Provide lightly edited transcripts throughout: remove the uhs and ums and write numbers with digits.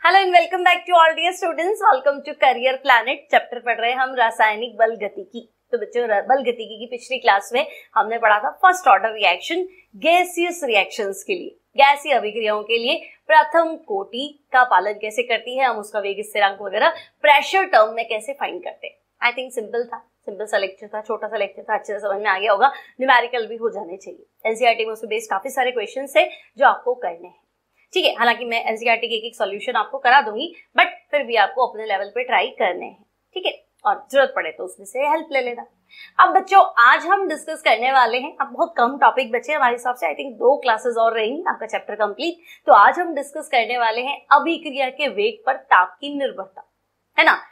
Hello and welcome back to all dear students. Welcome to career planet. Chapter पढ़ रहे हैं हम रासायनिक बल गतिकी। तो बच्चों, बल गतिकी की पिछली क्लास में हमने पढ़ा था first order reaction gaseous reactions के लिए, गैसीय अभिक्रियाओं के लिए प्रथम कोटि का पालन कैसे करती है, हम उसका वेग स्थिरांक वगैरह प्रेशर टर्म में कैसे फाइंड करते हैं। आई थिंक सिंपल था, सिंपल सा लेक्चर था, छोटा सा लेक्चर था, अच्छे से समझ में आ गया होगा। न्यूमेरिकल भी हो जाने चाहिए। एनसीईआरटी में उसके बेस्ड काफी सारे क्वेश्चन है जो आपको करने हैं, ठीक है। हालांकि मैं एनसीईआरटी के एक सॉल्यूशन आपको करा दूंगी, बट फिर भी आपको अपने लेवल पे ट्राई करने हैं, ठीक है। और जरूरत पड़े तो उसमें से हेल्प ले लेना। अब बच्चों, आज हम डिस्कस करने वाले हैं, अब बहुत कम टॉपिक बचे हमारे हिसाब से, आई थिंक 2 क्लासेस और रहेंगी आपका चैप्टर कंप्लीट। तो आज हम डिस्कस करने वाले हैं अभिक्रिया के वेग पर ताप की निर्भरता, है ना।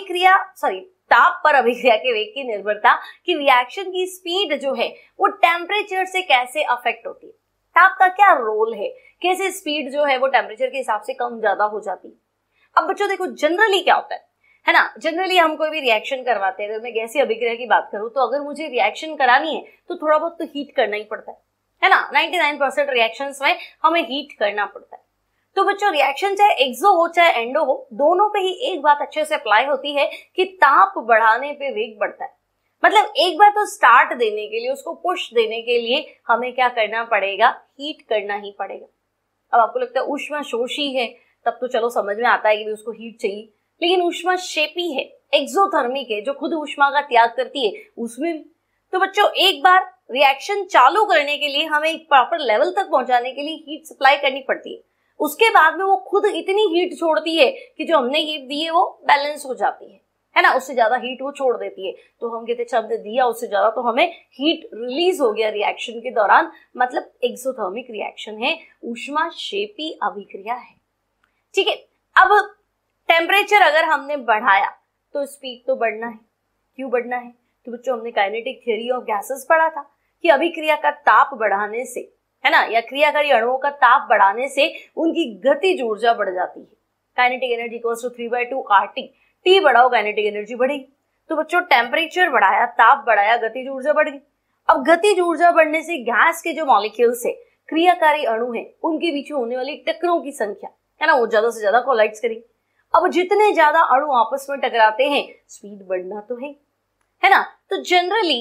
ताप पर अभिक्रिया के वेग की निर्भरता कि रिएक्शन की स्पीड जो है वो टेम्परेचर से कैसे अफेक्ट होती है, ताप का क्या रोल है, कैसे स्पीड जो है वो टेम्परेचर के हिसाब से कम ज्यादा हो जाती है। अब बच्चों देखो, जनरली क्या होता है ना, जनरली हम कोई भी रिएक्शन करवाते हैं। अगर मैं गैसीय अभिक्रिया की बात करूं तो अगर मुझे रिएक्शन करानी है तो थोड़ा बहुत तो हीट करना ही पड़ता है ना। 99% रिएक्शंस में हमें हीट करना पड़ता है। तो बच्चों, रिएक्शन चाहे एक्सो हो चाहे एंडो हो, दोनों पे ही एक बात अच्छे से अप्लाई होती है कि ताप बढ़ाने पे वेग बढ़ता है। मतलब एक बार तो स्टार्ट देने के लिए, उसको पुश देने के लिए हमें क्या करना पड़ेगा, हीट करना ही पड़ेगा। अब आपको लगता है ऊष्माशोषी है, तब तो चलो समझ में आता है कि उसको हीट चाहिए, लेकिन ऊष्माक्षेपी है, एक्सोथर्मिक है, जो खुद ऊष्मा का त्याग करती है, उसमें भी। तो बच्चों, एक बार रिएक्शन चालू करने के लिए हमें एक प्रॉपर लेवल तक पहुंचाने के लिए हीट सप्लाई करनी पड़ती है। उसके बाद में वो खुद इतनी हीट छोड़ती है कि जो हमने हीट दी है वो बैलेंस हो जाती है ना, उससे ज्यादा हीट वो छोड़ देती है। तो हम कहते हैं हमने दिया उससे ज्यादा, तो हमें हीट रिलीज हो गया रिएक्शन के दौरान, मतलब एक्सोथर्मिक रिएक्शन है, ऊष्माक्षेपी अभिक्रिया है, ठीक है। अब टेम्परेचर अगर हमने बढ़ाया तो स्पीड तो बढ़ना है। क्यों बढ़ना है? तो बच्चों, हमने काइनेटिक थ्योरी ऑफ गैसेस पढ़ा था कि अभिक्रिया का ताप बढ़ाने से, है ना, या क्रियाकारी अणुओं का ताप बढ़ाने से उनकी गतिज ऊर्जा बढ़ जाती है। Kinetic energy equals to 3/2 RT। T बढ़ाओ, काइनेटिक एनर्जी बढ़ेगी। तो बच्चों, टेम्परेचर बढ़ाया, ताप बढ़ाया, गतिज ऊर्जा बढ़ गई। अब गतिज ऊर्जा बढ़ने से गैस के जो मॉलिक्यूल्स है, क्रियाकारी अणु है, उनके बीच होने वाली टक्करों की संख्या, है ना, वो ज्यादा से ज्यादा कोलाइड्स करेगी। अब जितने ज्यादा अणु आपस में टकराते हैं, स्पीड बढ़ना तो है ना। तो जनरली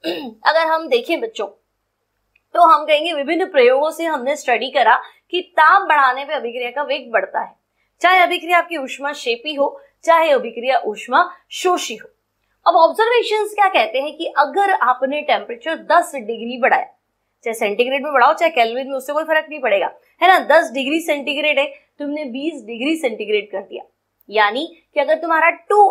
अगर हम देखें बच्चों, तो हम कहेंगे विभिन्न प्रयोगों से हमने स्टडी करा कि ताप बढ़ाने पे अभिक्रिया का वेग बढ़ता है, चाहे अभिक्रिया आपकी ऊष्माक्षेपी हो चाहे अभिक्रिया ऊष्माशोषी हो। अब ऑब्जर्वेशंस क्या कहते हैं कि अगर आपने टेम्परेचर 10 डिग्री बढ़ाया, चाहे सेंटीग्रेड में बढ़ाओ चाहे केल्विन में, उससे कोई फर्क नहीं पड़ेगा, है ना। 10 डिग्री सेंटीग्रेड है, तुमने 20 डिग्री सेंटीग्रेड कर दिया, यानी कि अगर तुम्हारा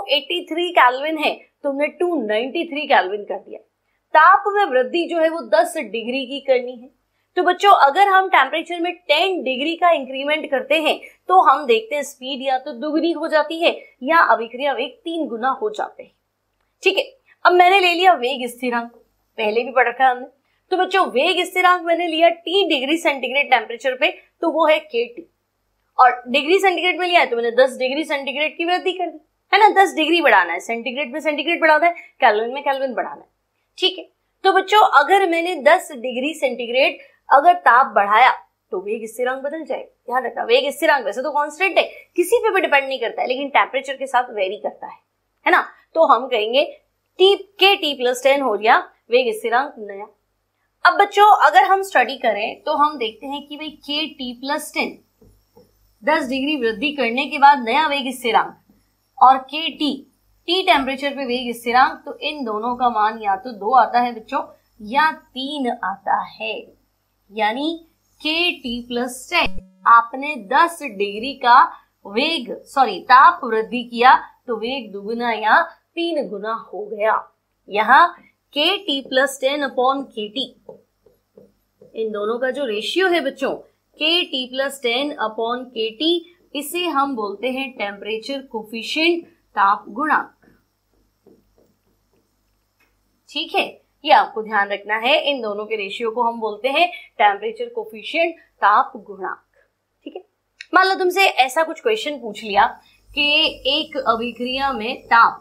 283 केल्विन है, तुमने 293 केल्विन कर दिया। ताप में वृद्धि जो है वो 10 डिग्री की करनी है। तो बच्चों, अगर हम टेम्परेचर में 10 डिग्री का इंक्रीमेंट करते हैं तो हम देखते हैं स्पीड या तो दुगनी हो जाती है या अभिक्रिया वेग 3 गुना हो जाते हैं, ठीक है। अब मैंने ले लिया वेग स्थिरांक, पहले भी पढ़ रखा है हमने। तो बच्चों, वेग स्थिरांक मैंने लिया T डिग्री सेंटीग्रेड टेम्परेचर पे, तो वो है KT। और डिग्री सेंटीग्रेड में लिया है तो मैंने 10 डिग्री सेंटीग्रेड की वृद्धि कर दी, है ना। 10 डिग्री बढ़ाना है, सेंटीग्रेड में सेंटीग्रेड बढ़ाना है, केल्विन में केल्विन बढ़ाना है, ठीक है। तो बच्चों, अगर मैंने 10 डिग्री सेंटीग्रेड अगर ताप बढ़ाया तो वेग स्थिरांक बदल जाएगा। ध्यान रखना, वेग स्थिरांक वैसे तो कांस्टेंट है, किसी पे भी डिपेंड नहीं करता है, लेकिन टेम्परेचर के साथ वेरी करता है ना। तो हम कहेंगे KT+10 हो गया वेग स्थिरांक नया। अब बच्चों, अगर हम स्टडी करें तो हम देखते हैं कि भाई KT+10 10 डिग्री वृद्धि करने के बाद नया वेग स्थिरांक, और KT T टेम्परेचर पे वेग स्थिरांक, तो इन दोनों का मान या तो 2 आता है बच्चों या 3 आता है। यानी KT+10 आपने 10 डिग्री का ताप वृद्धि किया तो वेग दुगुना या 3 गुना हो गया। यहाँ KT+10/KT, इन दोनों का जो रेशियो है बच्चों, KT+10/KT, इसे हम बोलते हैं टेम्परेचर कोफिशिएंट, ताप गुणांक, ठीक है। ये आपको ध्यान रखना है, इन दोनों के रेशियो को हम बोलते हैं टेम्परेचर कोफिशिएंट, ताप गुणांक, ठीक है। मान लो तुमसे ऐसा कुछ क्वेश्चन पूछ लिया कि एक अभिक्रिया में ताप,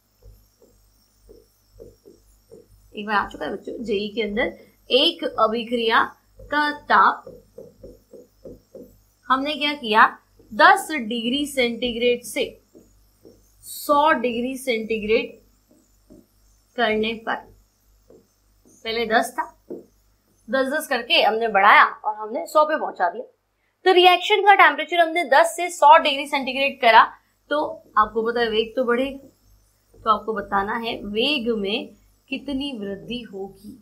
एक बार आ चुका है बच्चों जेई के अंदर, एक अभिक्रिया का ताप हमने क्या किया 10 डिग्री सेंटीग्रेड से 100 डिग्री सेंटीग्रेड करने पर, पहले 10 था, 10 करके हमने बढ़ाया और हमने 100 पे पहुंचा दिया। तो रिएक्शन का टेम्परेचर हमने 10 से 100 डिग्री सेंटीग्रेड करा, तो आपको पता है वेग तो बढ़ेगा, तो आपको बताना है वेग में कितनी वृद्धि होगी,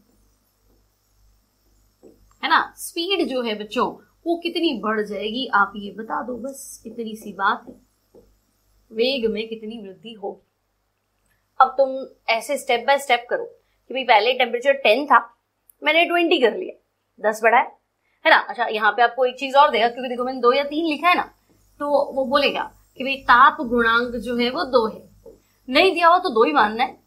है ना। स्पीड जो है बच्चों वो कितनी बढ़ जाएगी, आप ये बता दो, बस इतनी सी बात है, वेग में कितनी वृद्धि होगी। अब तुम ऐसे स्टेप बाय स्टेप करो कि भाई पहले टेम्परेचर 10 था, मैंने 20 कर लिया, 10 बढ़ाया, है ना। अच्छा, यहाँ पे आपको एक चीज और देगा, क्योंकि देखो मैंने 2 या 3 लिखा है ना, तो वो बोलेगा कि भाई ताप गुणांक जो है वो 2 है, नहीं दिया हुआ तो 2 ही मानना है,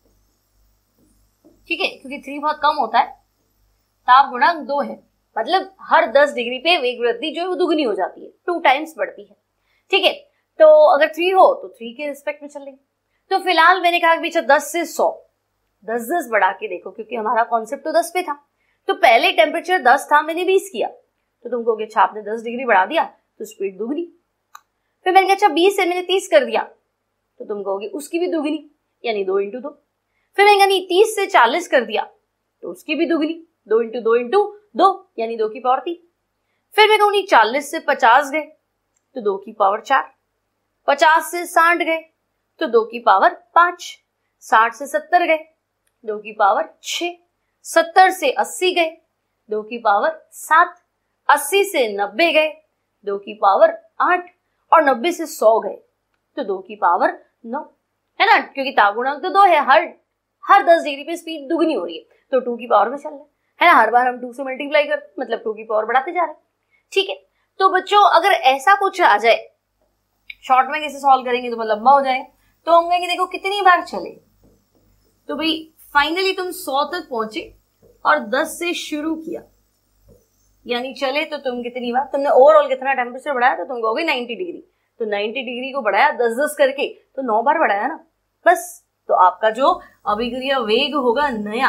ठीक है, क्योंकि 3 बहुत कम होता है, ताप गुणांक 2 है, मतलब हर 10 डिग्री पे वेग वृद्धि जो है वो दुगनी हो जाती है, 2 टाइम्स बढ़ती है, ठीक है। तो अगर 3 हो तो 3 के रिस्पेक्ट में चल लेंगे। तो फिलहाल मैंने कहा कि 10 से 100, 10 बढ़ा के देखो, क्योंकि हमारा कॉन्सेप्ट तो 10 पे था। तो पहले टेम्परेचर 10 था, मैंने 20 किया, तो तुम कहोगे अच्छा आपने 10 डिग्री बढ़ा दिया तो स्पीड दुगनी। फिर मैंने कहा अच्छा 20 से मैंने 30 कर दिया, तो तुम कहोगे उसकी भी दुगनी, यानी 2 × 2। फिर मैंने कहा नहीं 30 से 40 कर दिया तो उसकी भी दुगनी, 2 × 2 × 2 यानी 2 की पावर 3। फिर मैं कहूँ 40 से 50 गए तो 2 की पावर 4, 50 से 60 गए तो 2 की पावर 5, 60 से 70 गए 2 की पावर 6, 70 से 80 गए 2 की पावर 7, 80 से 90 गए 2 की पावर 8 और 90 से 100 गए तो 2 की पावर 9, है ना, क्योंकि ताप गुणांक तो 2 है, हर 10 डिग्री पे स्पीड दुगनी हो रही है, तो 2 की पावर में चल रहा है ना, हर बार हम 2 से मल्टीप्लाई करते, मतलब 2 की पावर बढ़ाते जा रहे हैं, ठीक है। तो बच्चों अगर ऐसा कुछ आ जाए, शॉर्ट में कैसे सॉल्व करेंगे तो लंबा हो जाए, तो हम कहेंगे देखो कितनी बार चले, तो भाई फाइनली तुम 100 तक पहुंचे और 10 से शुरू किया, यानी चले तो तुम कितनी बार, तुमने ओवरऑल कितना टेम्परेचर बढ़ाया, तो तुम कहोगे 90 डिग्री, तो 90 डिग्री को बढ़ाया 10 करके, तो 9 बार बढ़ाया ना, बस। तो आपका जो अभिक्रिया वेग होगा नया,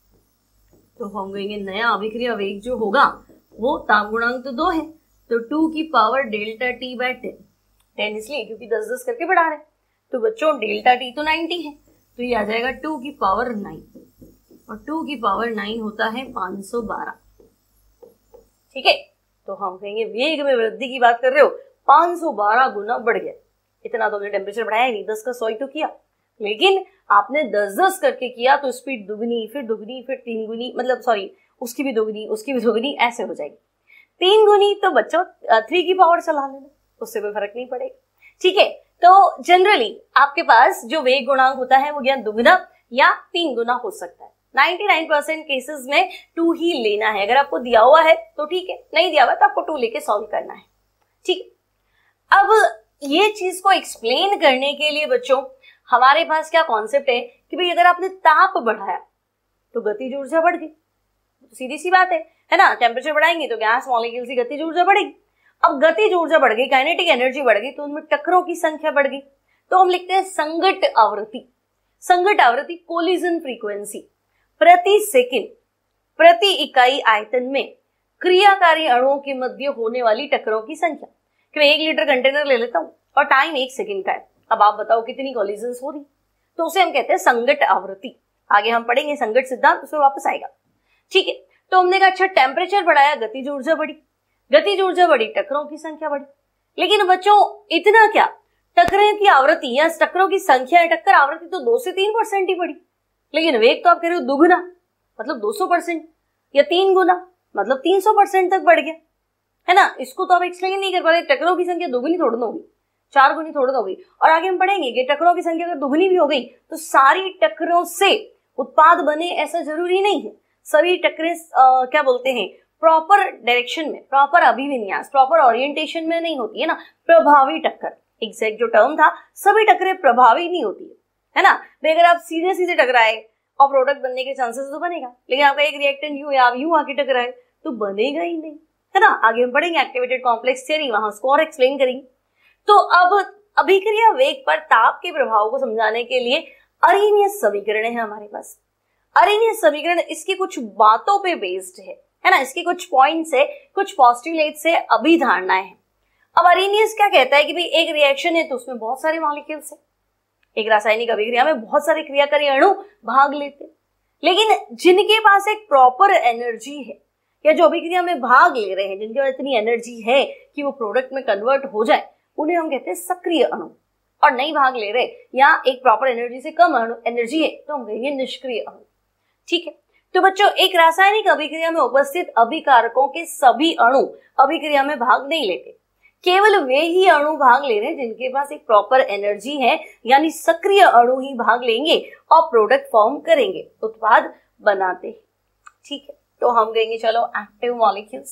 तो हम कहेंगे नया अभिक्रिया वेग जो होगा वो ताप गुणांक तो 2 है, तो 2 की पावर डेल्टा टी बाय 10 इसलिए क्योंकि 10 करके बढ़ा रहे, तो बच्चों डेल्टा टी तो 90 है, तो ये आ जाएगा 2 की पावर 9, और 2 की पावर 9 होता है 512, ठीक है। तो हम कहेंगे वेग में वृद्धि की बात कर रहे हो, 512 गुना बढ़ गया। इतना तो हमने टेम्परेचर बढ़ाया नहीं, 10 का 100 ही तो किया, लेकिन आपने 10 करके किया तो स्पीड दुगनी, फिर 3 गुनी, मतलब सॉरी उसकी भी दुगनी, ऐसे हो जाएगी। 3 गुनी तो बच्चों 3 की पावर चला लेना, उससे कोई फर्क नहीं पड़ेगा, ठीक है। तो जनरली आपके पास जो वेग गुणांक होता है वो या दुगना या 3 गुना हो सकता है। 99% केसेस में 2 ही लेना है, अगर आपको दिया हुआ है तो ठीक है, नहीं दिया हुआ तो आपको 2 लेके सॉल्व करना है, ठीक। अब ये चीज को एक्सप्लेन करने के लिए बच्चों हमारे पास क्या कॉन्सेप्ट है कि भाई अगर आपने ताप बढ़ाया तो गतिज ऊर्जा बढ़ गई, तो सीधी सी बात है ना, टेम्परेचर बढ़ाएंगे तो गैस मॉलिक्यूल्स की गतिज ऊर्जा बढ़ेगी। अब गतिज ऊर्जा बढ़ गई, काइनेटिक एनर्जी बढ़ गई, तो उनमें टक्करों की संख्या बढ़ गई, तो हम लिखते हैं संघट्ट आवृत्ति। संघट्ट आवृत्ति कोलिजन फ्रीक्वेंसी, प्रति सेकंड प्रति इकाई आयतन में क्रियाकारी अणुओं के मध्य होने वाली टक्करों की संख्या। कि मैं 1 लीटर कंटेनर ले लेता हूं और टाइम 1 सेकंड का है, अब आप बताओ कितनी कोलिजन्स हो रही, तो उसे हम कहते हैं संघट्ट आवृत्ति। आगे हम पढ़ेंगे संघट्ट सिद्धांत, उसमें वापस आएगा, ठीक है। तो हमने कहा अच्छा टेम्परेचर बढ़ाया, गतिज ऊर्जा बढ़ी, गतिज ऊर्जा बढ़ी, टक्करों की संख्या बढ़ी, लेकिन बच्चों इतना क्या, टक्करों की आवृत्ति या टक्करों की संख्या या टक्कर आवृत्ति तो 2 से 3% ही बढ़ी, लेकिन वेग तो आप कह रहे हो दुगुना, मतलब 200%, या 3 गुना मतलब 300% तक बढ़ गया, है ना। इसको तो आप एक्सप्लेन नहीं कर पा रहे, टक्करों की संख्या दुगुनी थोड़ी ना होगी, 4 गुनी थोड़ी ना होगी। और आगे हम पढ़ेंगे कि टक्करों की संख्या अगर दुगुनी भी हो गई तो सारी टक्करों से उत्पाद बने ऐसा जरूरी नहीं है। सभी टक्करें क्या बोलते हैं, प्रॉपर डायरेक्शन में, प्रॉपर अभिविन्यास, प्रॉपर ओरिएंटेशन में नहीं होती है ना, प्रभावी टक्कर, एग्जैक्ट जो टर्म था, सभी टक्करें प्रभावी नहीं होती है ना। भाई अगर आप सीधे सीधे टकराए और प्रोडक्ट बनने के चांसेस तो बनेगा, लेकिन आपका एक रिएक्टेंट यूं या आप यूं आके टकराए तो बनेगा ही नहीं, है ना। आगे हम पढ़ेंगे एक्टिवेटेड कॉम्प्लेक्स थियरी, वहां उसको और एक्सप्लेन करेंगे। तो अब अभिक्रिया वेग पर ताप के प्रभाव को समझाने के लिए अरेनियस समीकरण है हमारे पास। अरेनियस समीकरण इसकी कुछ बातों पे बेस्ड है ना, इसके कुछ पॉइंट्स है, कुछ पोस्टुलेट्स है, अभिधारणाएं हैं। अब अरेनियस क्या कहता है कि भाई एक रिएक्शन है तो उसमें बहुत सारे मॉलिक्यूल्स है, एक रासायनिक अभिक्रिया में बहुत सारे क्रियाकारी अणु भाग लेते हैं, लेकिन जिनके पास एक प्रॉपर एनर्जी है या जो अभिक्रिया में भाग ले रहे हैं, जिनके पास इतनी एनर्जी है कि वो प्रोडक्ट में कन्वर्ट हो जाए, उन्हें हम कहते हैं सक्रिय अणु। और नहीं भाग ले रहे या एक प्रॉपर एनर्जी से कम एनर्जी है तो हम कहेंगे निष्क्रिय अणु। ठीक है, तो बच्चों एक रासायनिक अभिक्रिया में उपस्थित अभिकारकों के सभी अणु अभिक्रिया में भाग नहीं लेते, केवल वे ही अणु भाग ले रहे हैं जिनके पास एक प्रॉपर एनर्जी है, यानी सक्रिय अणु ही भाग लेंगे और प्रोडक्ट फॉर्म करेंगे, उत्पाद बनाते हैं। ठीक है, तो हम कहेंगे चलो एक्टिव मॉलिक्यूल्स।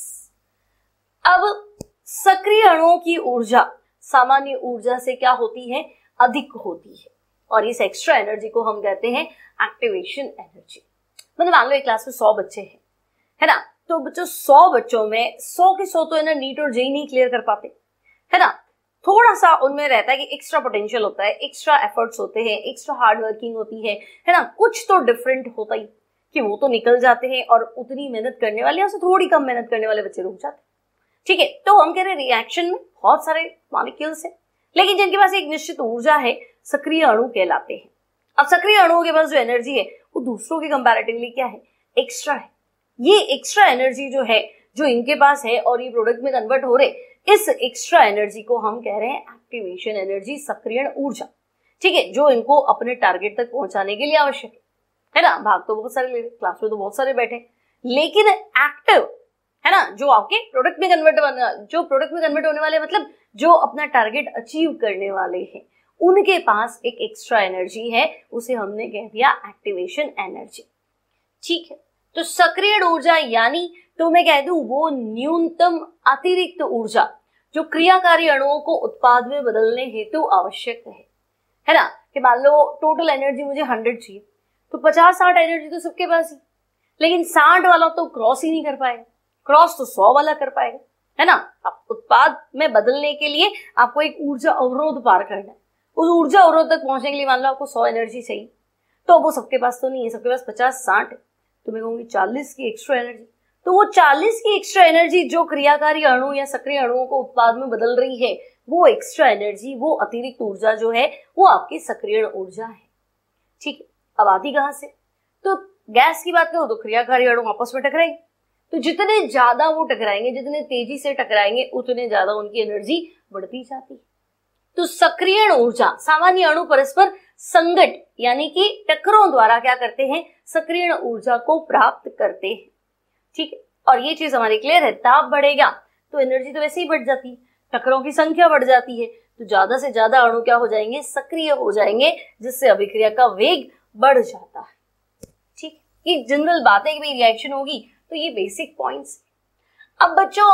अब सक्रिय अणुओं की ऊर्जा सामान्य ऊर्जा से क्या होती है, अधिक होती है, और इस एक्स्ट्रा एनर्जी को हम कहते हैं एक्टिवेशन एनर्जी। मतलब मान लो एक क्लास में 100 बच्चे हैं, है ना, तो बच्चों 100 बच्चों में 100 के 100 तो है ना नीट और जेई नहीं क्लियर कर पाते, है ना, थोड़ा सा उनमें रहता है कि एक्स्ट्रा पोटेंशियल होता है, एक्स्ट्रा एफर्ट्स होते हैं, एक्स्ट्रा हार्ड वर्किंग होती है ना, कुछ तो डिफरेंट होता ही कि वो तो निकल जाते हैं और उतनी मेहनत करने वाले या थोड़ी कम मेहनत करने वाले बच्चे रुक जाते हैं। ठीक है, तो हम कह रहे हैं रिएक्शन में बहुत सारे मॉलिक्यूल्स हैं, लेकिन जिनके पास एक निश्चित ऊर्जा है, सक्रिय अणु कहलाते हैं। अब सक्रिय अणुओं के पास जो एनर्जी है वो दूसरों के कंपैरेटिवली क्या है, एक्स्ट्रा है। ये एक्स्ट्रा एनर्जी जो है, जो इनके पास है और ये प्रोडक्ट में कन्वर्ट हो रहे, इस एक्स्ट्रा एनर्जी को हम कह रहे हैं एक्टिवेशन एनर्जी, सक्रियण ऊर्जा। ठीक है, जो इनको अपने टारगेट तक पहुंचाने के लिए आवश्यक है ना। भाग तो बहुत सारे ले रहे, क्लास में तो बहुत सारे बैठे, लेकिन एक्टिव है ना, जो आपके प्रोडक्ट में कन्वर्ट होने वाले, मतलब जो अपना टारगेट अचीव करने वाले हैं, उनके पास एक एक्स्ट्रा एनर्जी है, उसे हमने कह दिया एक्टिवेशन एनर्जी। ठीक है, तो सक्रिय ऊर्जा यानी तो मैं कह दूं वो न्यूनतम अतिरिक्त ऊर्जा जो क्रियाकारी अणुओं को उत्पाद में बदलने हेतु आवश्यक है ना, कि मान लो टोटल एनर्जी मुझे 100 चाहिए, तो 50-60 एनर्जी तो सबके पास ही, लेकिन 60 वाला तो क्रॉस ही नहीं कर पाएगा, क्रॉस तो 100 वाला कर पाएगा, है ना। अब उत्पाद में बदलने के लिए आपको एक ऊर्जा अवरोध पार करना है, उस ऊर्जा अवरोध तक पहुंचने के लिए मान लो आपको 100 एनर्जी चाहिए, तो वो सबके पास तो नहीं है, सबके पास 50-60 है, तो मैं कहूंगी 40 की एक्स्ट्रा एनर्जी। तो वो 40 की एक्स्ट्रा एनर्जी जो क्रियाकारी अणु या सक्रिय अणुओं को उत्पाद में बदल रही है, वो एक्स्ट्रा एनर्जी, वो अतिरिक्त ऊर्जा जो है, वो आपकी सक्रिय ऊर्जा है। ठीक है, अब आती कहां से, तो गैस की बात करो तो क्रियाकारी अणु आपस में टकराएंगे, तो जितने ज्यादा वो टकराएंगे, जितने तेजी से टकराएंगे, उतने ज्यादा उनकी एनर्जी बढ़ती जाती है। तो सक्रिय ऊर्जा, सामान्य अणु परस्पर संघट यानी कि टक्करों द्वारा क्या करते हैं, सक्रिय ऊर्जा को प्राप्त करते हैं। ठीक है, और ये चीज हमारी क्लियर है, ताप बढ़ेगा तो एनर्जी तो वैसे ही बढ़ जाती है, टक्करों की संख्या बढ़ जाती है, तो ज्यादा से ज्यादा अणु क्या हो जाएंगे, सक्रिय हो जाएंगे, जिससे अभिक्रिया का वेग बढ़ जाता है। ठीक, ये जनरल बात है कि भाई रिएक्शन होगी, तो ये बेसिक पॉइंट्स। अब बच्चों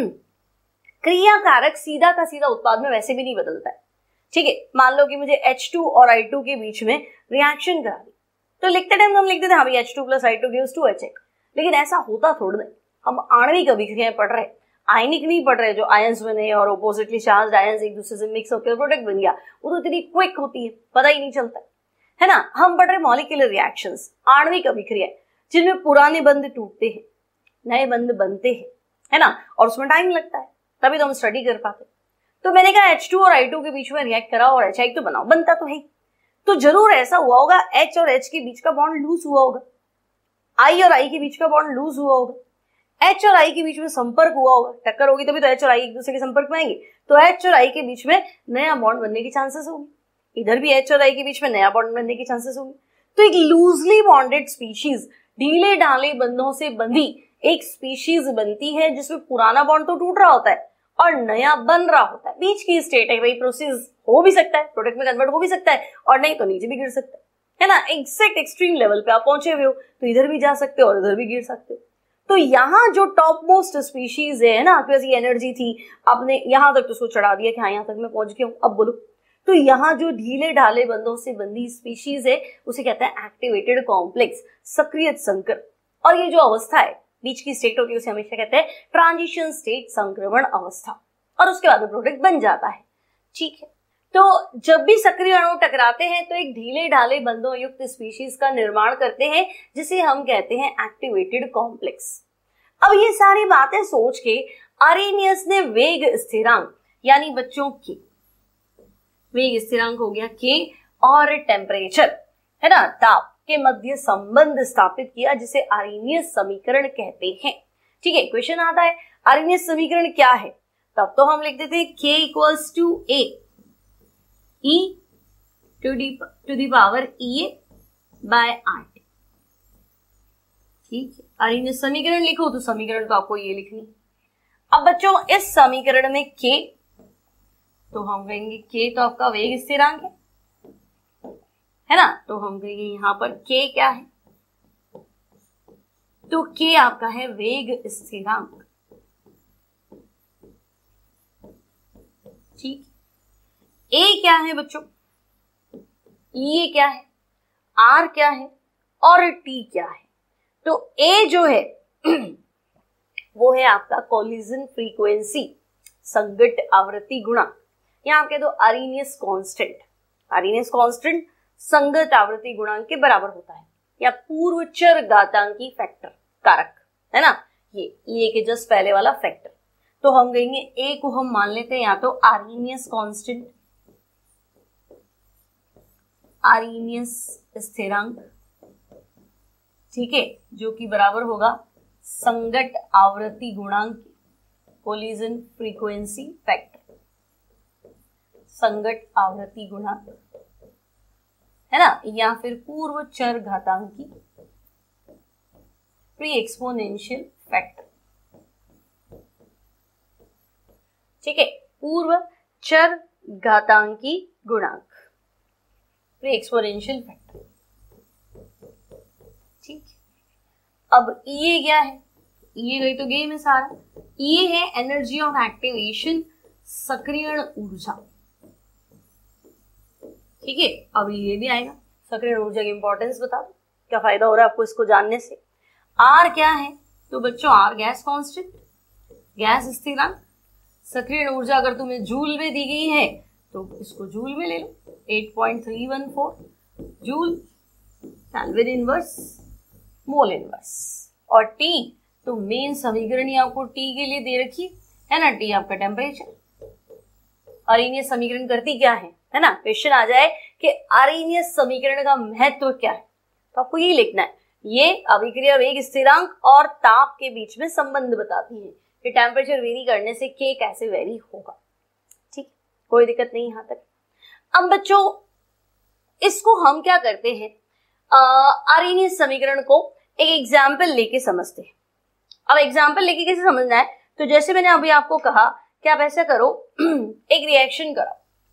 क्रिया कारक सीधा का सीधा उत्पाद में वैसे भी नहीं बदलता है। ठीक है, मान लो कि मुझे H2 और I2 के बीच में रिएक्शन करा दी, तो लिखते टाइम हम लिखते थे हाँ भाई H2 + I2 gives 2HA, लेकिन ऐसा होता थोड़ा नहीं। हम आणविक अभिक्रियाएं पढ़ रहे, आयनिक नहीं पढ़ रहे, जो आयंस बने और ऑपोजिटली चार्ज्ड आयंस एक दूसरे से मिक्स होकर प्रोडक्ट बन गया, वो तो इतनी क्विक होती है, पता ही नहीं चलता है ना। हम पढ़ रहे मॉलिक्यूलर रिएक्शंस, आणविक अभिक्रिया, जिनमें पुराने बंध टूटते हैं, नए बंध बनते हैं, है ना, और उसमें टाइम लगता है, तभी तो हम स्टडी कर पाते। तो मैंने कहा H2 और I2 के बीच में रिएक्ट कराओ और HI तो बनाओ, बनता तो है, तो जरूर ऐसा हुआ होगा H और H के बीच का बॉन्ड लूज हुआ होगा, I और I के बीच का बॉन्ड लूज हुआ होगा, H और I के बीच में संपर्क हुआ होगा, टक्कर होगी तभी तो H और I एक दूसरे के संपर्क में आएंगे, तो H और I के बीच में नया बॉन्ड बनने की चांसेस होगी, इधर भी H और I के बीच में नया बॉन्ड बनने की चांसेस होगी। तो एक लूजली बॉन्डेड स्पीशीज, ढीले ढाले बंधों से बंधी एक स्पीशीज बनती है, जिसमें पुराना बॉन्ड तो टूट रहा होता है और नया बन रहा होता है, बीच की स्टेट है भाई, प्रोसेस हो भी सकता है, प्रोडक्ट में कन्वर्ट हो भी सकता है, और नहीं तो नीचे भी गिर सकता है ना। एग्जैक्ट एक्सट्रीम लेवल पे आप पहुंचे हुए हो तो इधर भी जा सकते हो और इधर भी गिर सकते हो। तो यहाँ जो टॉप मोस्ट स्पीशीज है ना, आपके पास ये एनर्जी थी, आपने यहाँ तक तो उसको चढ़ा दिया कि हाँ यहाँ तक मैं पहुंच गया हूँ, अब बोलो। तो यहाँ जो ढीले ढाले बंधों से बंधी स्पीशीज है, उसे कहते हैं एक्टिवेटेड कॉम्प्लेक्स, सक्रिय संकर। और ये जो अवस्था है, बीच की स्टेट होती है, उसे हमेशा कहते हैं ट्रांजिशन स्टेट, संक्रमण अवस्था, और उसके बाद में प्रोडक्ट बन जाता है। ठीक है, तो जब भी सक्रिय अणु टकराते हैं तो एक ढीले ढाले बंधों युक्त स्पीशीज का निर्माण करते हैं, जिसे हम कहते हैं एक्टिवेटेड कॉम्प्लेक्स। अब ये सारी बातें सोच के अरेनियस ने वेग स्थिरांक यानी बच्चों के वेग स्थिरांक हो गया के, और टेम्परेचर है ना, ताप के मध्य संबंध स्थापित किया, जिसे आर्हेनियस समीकरण कहते हैं। ठीक है, क्वेश्चन आता है आर्हेनियस समीकरण क्या है, तब तो हम लिख देते हैं K equals to A E to the power EA by RT। ठीक है, आर्हेनियस समीकरण लिखो तो समीकरण तो आपको ये लिखनी। अब बच्चों इस समीकरण में K, तो हम कहेंगे K तो आपका वेग स्थिरांक है ना, तो हम कहेंगे यहां पर K क्या है, तो K आपका है वेग स्थिरांक। ठीक, A क्या है बच्चों, E क्या है, R क्या है और T क्या है। तो A जो है वो है आपका कोलिजन फ्रीक्वेंसी, संगत आवृत्ति गुणांक, यहां आप कह दो आर्हेनियस कांस्टेंट। आर्हेनियस कांस्टेंट संगत आवृत्ति गुणांक के बराबर होता है, या पूर्व चर घातांकी फैक्टर कारक है ना, ये के जस्ट पहले वाला फैक्टर। तो हम कहेंगे ए को हम मान लेते हैं या तो आर्हेनियस कांस्टेंट, आर्हेनियस स्थिरांक, ठीक है, जो कि बराबर होगा संगत आवृत्ति गुणांक, कोलिजन फ्रीक्वेंसी फैक्टर, संगत आवृत्ति गुणांक है ना, या फिर पूर्व चर घातांकी प्री एक्सपोनेंशियल फैक्टर। ठीक है, पूर्व चर घातांकी गुणांक प्री एक्सपोनेंशियल फैक्टर। ठीक, अब ये क्या है, ये गई तो गई में सारा, ये है एनर्जी ऑफ एक्टिवेशन, सक्रियण ऊर्जा। ठीक है, अब ये भी आएगा, सक्रियण ऊर्जा की इंपॉर्टेंस बता दो, क्या फायदा हो रहा है आपको इसको जानने से। आर क्या है, तो बच्चों आर गैस कांस्टेंट, गैस स्थिरांक। सक्रियण ऊर्जा अगर तुम्हें जूल में दी गई है तो इसको जूल में ले लो, 8.314 joule kelvin inverse mole inverse. और टी, तो मेन समीकरण ही आपको टी के लिए दे रखी है ना, टी आपका टेम्परेचर। आर्हेनियस समीकरण करती क्या है ना, क्वेश्चन आ जाए कि आर्हेनियस समीकरण का महत्व क्या है, तो आपको ये लिखना है, ये अभिक्रिया वेग स्थिरांक और ताप के बीच में संबंध बताती है कि टेम्परेचर वेरी करने से K कैसे वेरी होगा। ठीक, कोई दिक्कत नहीं यहां तक। अब बच्चों इसको हम क्या करते हैं, आर्हेनियस समीकरण को एक एग्जाम्पल लेके समझते हैं। अब एग्जाम्पल लेके कैसे समझना है, तो जैसे मैंने अभी आपको कहा कि आप ऐसा करो एक रिएक्शन करो,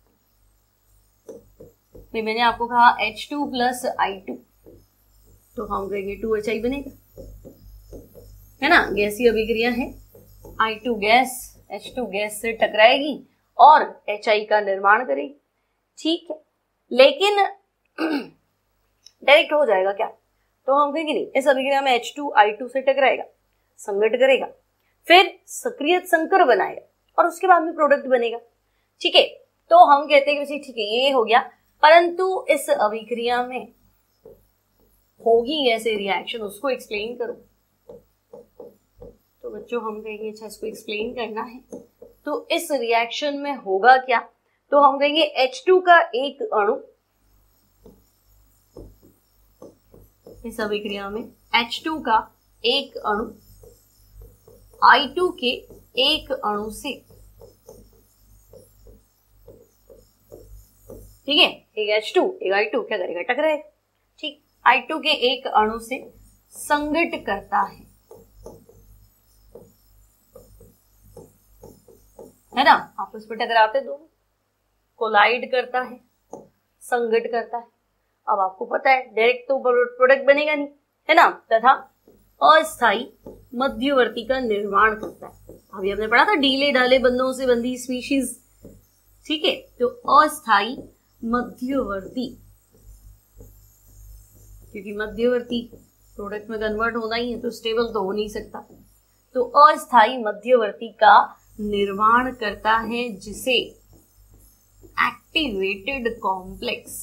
मैंने आपको कहा H2 प्लस I2, तो हम कहेंगे 2HI बनेगा, है ना, गैसीय अभिक्रिया है, I2 गैस H2 गैस से टकराएगी और HI का निर्माण करेगी। ठीक है, लेकिन डायरेक्ट हो जाएगा क्या, तो हम कहेंगे नहीं, इस अभिक्रिया में H2 I2 से टकराएगा, संगठ करेगा, फिर सक्रिय संकर बनाएगा और उसके बाद में प्रोडक्ट बनेगा। ठीक है, तो हम कहते हैं कि ठीक है ये हो गया, परंतु इस अभिक्रिया में होगी कैसे रिएक्शन, उसको एक्सप्लेन करो। तो बच्चों हम कहेंगे अच्छा इसको एक्सप्लेन करना है, तो इस रिएक्शन में होगा क्या, तो हम कहेंगे H2 का एक अणु, इस अभिक्रिया में H2 का एक अणु I2 के एक अणु से, ठीक है, एक H2 एक I2 क्या करेगा, टकराएगा। ठीक, I2 के एक अणु से संगठ करता है ना, आपस में टकराते दो, कोलाइड करता है, संगठ करता है। अब आपको पता है डायरेक्ट तो प्रोडक्ट बनेगा नहीं, है ना, तथा अस्थायी मध्यवर्ती का निर्माण करता है। अभी हमने पढ़ा था डीले ढाले बंधों से बंधी स्पीशीज। ठीक है, तो अस्थायी मध्यवर्ती, क्योंकि मध्यवर्ती प्रोडक्ट में कन्वर्ट होना ही है तो स्टेबल तो हो नहीं सकता, तो अस्थायी मध्यवर्ती का निर्माण करता है, जिसे एक्टिवेटेड कॉम्प्लेक्स,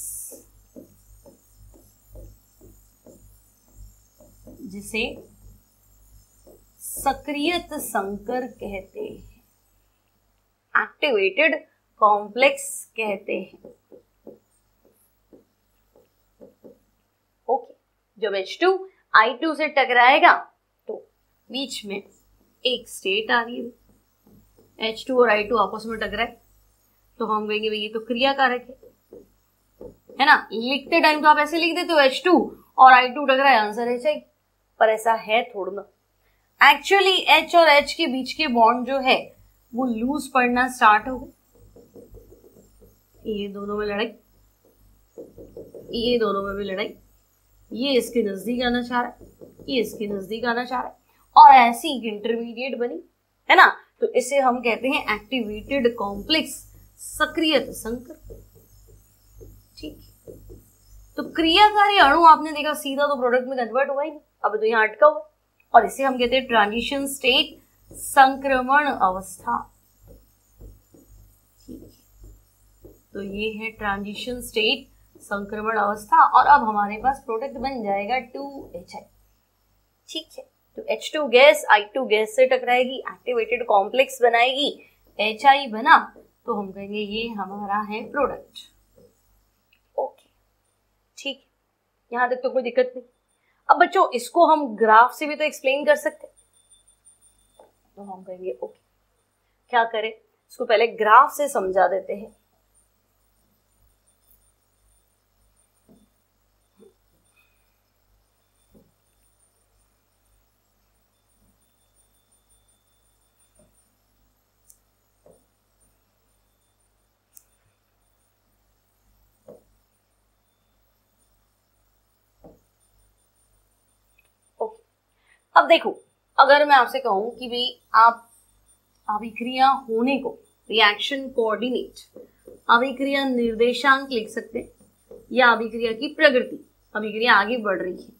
जिसे सक्रियत संकर कहते हैं। एक्टिवेटेड कॉम्प्लेक्स कहते हैं। ओके, जब H2 I2 से टकराएगा तो बीच में एक स्टेट आ रही है, H2 और I2 आपस में टकराए तो हम कहेंगे भाई ये तो क्रिया कारक है ना। लिखते टाइम तो आप ऐसे लिख देते हो H2 और I2 टकराए, आंसर है HI, पर ऐसा है थोड़ा ना। एक्चुअली H और H के बीच के बॉन्ड जो है वो लूज पड़ना स्टार्ट हो गए, ये दोनों में लड़ाई, ये दोनों में भी लड़ाई, ये इसके नजदीक आना चाह रहा है, ये इसके नजदीक आना चाह रहा है, और ऐसी इंटरमीडिएट बनी है ना। तो इसे हम कहते हैं एक्टिवेटेड कॉम्प्लेक्स, सक्रिय संकर। ठीक, तो क्रियाकारी अणु आपने देखा सीधा तो प्रोडक्ट में कन्वर्ट हुआ ही नहीं, अब तो यहाँ अटका हुआ, और इसे हम कहते हैं ट्रांजिशन स्टेट, संक्रमण अवस्था। ठीक, तो ये है ट्रांजिशन स्टेट, संक्रमण अवस्था, और अब हमारे पास प्रोडक्ट बन जाएगा 2HI। ठीक है, तो H2 गैस I2 गैस से टकराएगी, एक्टिवेटेड कॉम्प्लेक्स बनाएगी, HI बना, तो हम कहेंगे ये हमारा है प्रोडक्ट। ओके, ठीक, यहां तक तो कोई दिक्कत नहीं। अब बच्चों इसको हम ग्राफ से भी तो एक्सप्लेन कर सकते हैं, तो हम कहेंगे ओके, क्या करें, इसको पहले ग्राफ से समझा देते हैं। अब देखो, अगर मैं आपसे कहूं कि भाई आप अभिक्रिया होने को, रिएक्शन कोऑर्डिनेट, अभिक्रिया निर्देशांक लिख सकते हैं, या अभिक्रिया की प्रगति, अभिक्रिया आगे बढ़ रही है।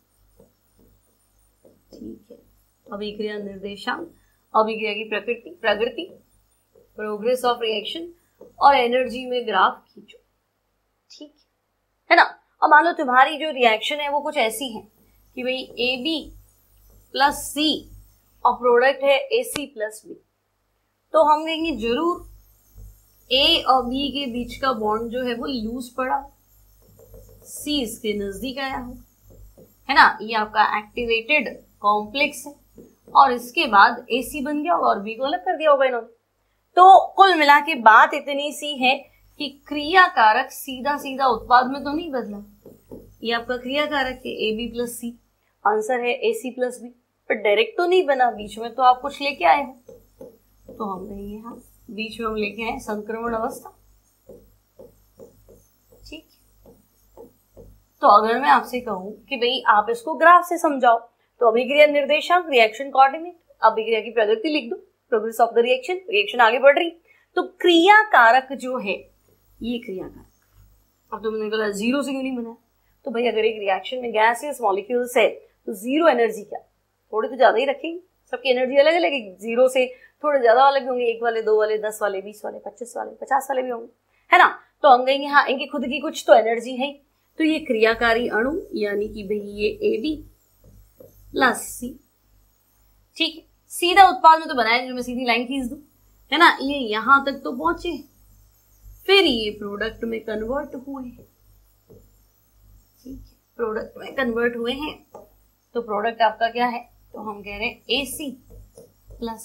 ठीक है, अभिक्रिया निर्देशांक, अभिक्रिया की प्रगति, प्रोग्रेस ऑफ रिएक्शन, और एनर्जी में ग्राफ खींचो। ठीक है ना। अब मान लो तुम्हारी जो रिएक्शन है वो कुछ ऐसी है कि भाई AB प्लस C और प्रोडक्ट है AC प्लस B, तो हम कहेंगे जरूर A और B के बीच का बॉन्ड जो है वो लूज पड़ा, C इसके नजदीक आया हो, है ना, ये आपका एक्टिवेटेड कॉम्प्लेक्स है, और इसके बाद AC बन गया और B को अलग कर दिया होगा इन्होंने। तो कुल मिला के बात इतनी सी है कि क्रिया कारक सीधा सीधा उत्पाद में तो नहीं बदला, ये आपका क्रिया कारक है AB प्लस C, आंसर है AC प्लस B, पर डायरेक्ट तो नहीं बना, बीच में तो आप कुछ लेके आए हो, तो हम कहेंगे हाँ बीच में हम लेके आए संक्रमण अवस्था। ठीक, तो अगर मैं आपसे कहूं कि भाई आप इसको ग्राफ से समझाओ, तो अभिक्रिया निर्देशांक, रिएक्शन कोऑर्डिनेट, अभिक्रिया की प्रगति लिख दो, progress of the reaction, reaction आगे बढ़ रही, तो क्रिया कारक जो है ये क्रिया कारक, अब तुमने बोला जीरो से क्यों नहीं बनाया, तो भाई अगर एक रिएक्शन में गैसियस मॉलिक्यूल्स है तो जीरो एनर्जी क्या, थोड़ी तो ज्यादा ही रखेंगे, सबकी एनर्जी अलग अलग है, जीरो से थोड़े ज्यादा वाले भी होंगे, 1 वाले 2 वाले 10 वाले 20 वाले 25 वाले 50 वाले भी होंगे, है ना। तो हम कहेंगे हाँ इनकी खुद की कुछ तो एनर्जी है, तो ये क्रियाकारी अणु यानी कि भाई ये AB प्लस C, ठीक है, सीधा उत्पाद में तो बनाया जो मैं सीधी लाइन खींच दूं, है ना, ये यहां तक तो पहुंचे, फिर ये प्रोडक्ट में कन्वर्ट हुए, ठीक है, प्रोडक्ट में कन्वर्ट हुए हैं, तो प्रोडक्ट आपका क्या है, तो हम कह रहे हैं AC प्लस,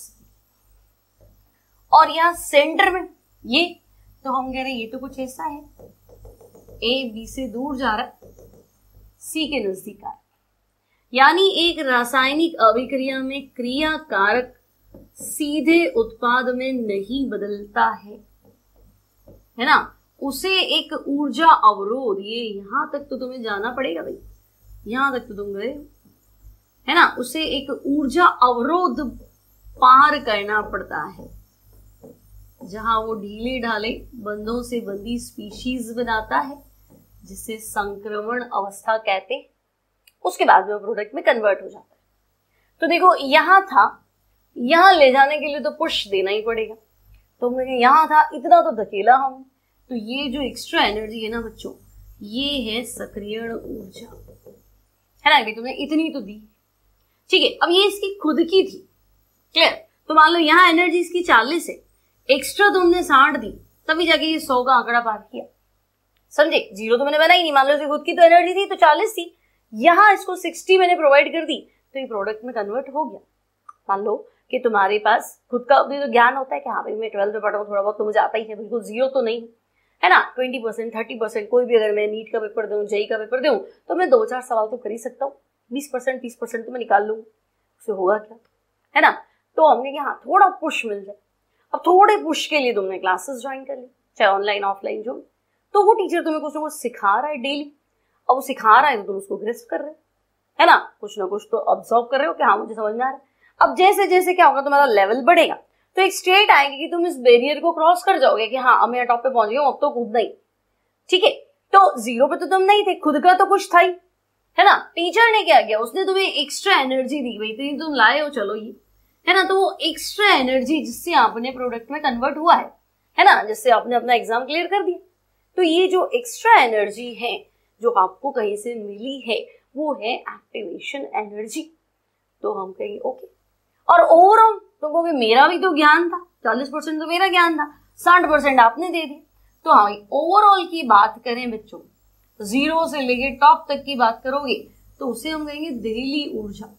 और यहां सेंटर में ये, तो हम कह रहे हैं ये तो कुछ ऐसा है, A B से दूर जा रहा है, C के नजदीक आ रहा है, यानी एक रासायनिक अभिक्रिया में क्रिया कारक सीधे उत्पाद में नहीं बदलता है ना, उसे एक ऊर्जा अवरोध, ये यहां तक तो तुम्हें जाना पड़ेगा भाई, यहां तक तो तुम गए, है ना, उसे एक ऊर्जा अवरोध पार करना पड़ता है, जहां वो ढीले ढाले बंधों से बंधी स्पीशीज बनाता है, जिसे संक्रमण अवस्था कहते हैं, उसके बाद में प्रोडक्ट में कन्वर्ट हो जाता है। तो देखो यहां था, यहां ले जाने के लिए तो पुश देना ही पड़ेगा, तो मुझे यहां था, इतना तो धकेला हम, तो ये जो एक्स्ट्रा एनर्जी है ना बच्चों, ये है सक्रियण ऊर्जा, है ना, तुमने इतनी तो दी, ठीक है। अब ये इसकी खुद की थी, क्लियर, तो मान लो यहाँ एनर्जी इसकी 40 है, एक्स्ट्रा तुमने 60 दी तभी जाके ये 100 का आंकड़ा पार किया, समझे। 0 तो मैंने बनाई नहीं, मान लो इसकी खुद की तो एनर्जी थी तो 40 थी, यहाँ इसको 60 मैंने प्रोवाइड कर दी तो ये प्रोडक्ट में कन्वर्ट हो गया। मान लो कि तुम्हारे पास खुद का भी तो ज्ञान होता है कि हाँ भाई मैं 12th में पढ़ा हूँ, थोड़ा बहुत तो मुझे आता ही है, बिल्कुल जीरो तो नहीं है ना। 20% 30% कोई भी, अगर मैं नीट का पेपर दूँ, जेई का पेपर दूँ तो मैं 2-4 सवाल तो कर ही सकता हूँ। 20% 30% तो मैं निकाल लूँ, उससे होगा क्या, है ना। तो हमने कि हाँ थोड़ा पुश मिल जाए। अब थोड़े पुश के लिए तुमने क्लासेस ज्वाइन कर ली, चाहे ऑनलाइन ऑफलाइन जो, तो वो टीचर तुम्हें कुछ ना कुछ सिखा रहा है डेली। अब वो सिखा रहा है तो तुम उसको ग्रेस्प कर रहे हो, है ना, कुछ ना कुछ तो ऑब्जर्व कर रहे हो कि हाँ मुझे समझ में आ रहा है। अब जैसे जैसे क्या होगा, तुम्हारा लेवल बढ़ेगा तो एक स्टेट आएगी कि तुम इस बैरियर को क्रॉस कर जाओगे कि हाँ अब मैं टॉप पे पहुंच गया हूँ, अब तो कूदना ही, ठीक है। तो 0 पे तो तुम नहीं थे, खुद का तो कुछ था ही, है ना। टीचर ने क्या किया, उसने तुम्हें एक्स्ट्रा एनर्जी दी, भाई इतनी तुम लाए हो, चलो ये, है ना। तो वो एक्स्ट्रा एनर्जी जिससे आपने प्रोडक्ट में कन्वर्ट हुआ है ना, जिससे आपने अपना एग्जाम क्लियर कर दिया, तो ये जो एक्स्ट्रा एनर्जी है जो आपको कहीं से मिली है वो है एक्टिवेशन एनर्जी। तो हम कहेंगे ओके। और ओवरऑल तुम कहोगे मेरा भी तो ज्ञान था, 40% तो मेरा ज्ञान था, 60% आपने दे दिया। तो हाँ ओवरऑल की बात करें बच्चों, 0 से लेके टॉप तक की बात करोगे तो उसे हम कहेंगे देहली ऊर्जा।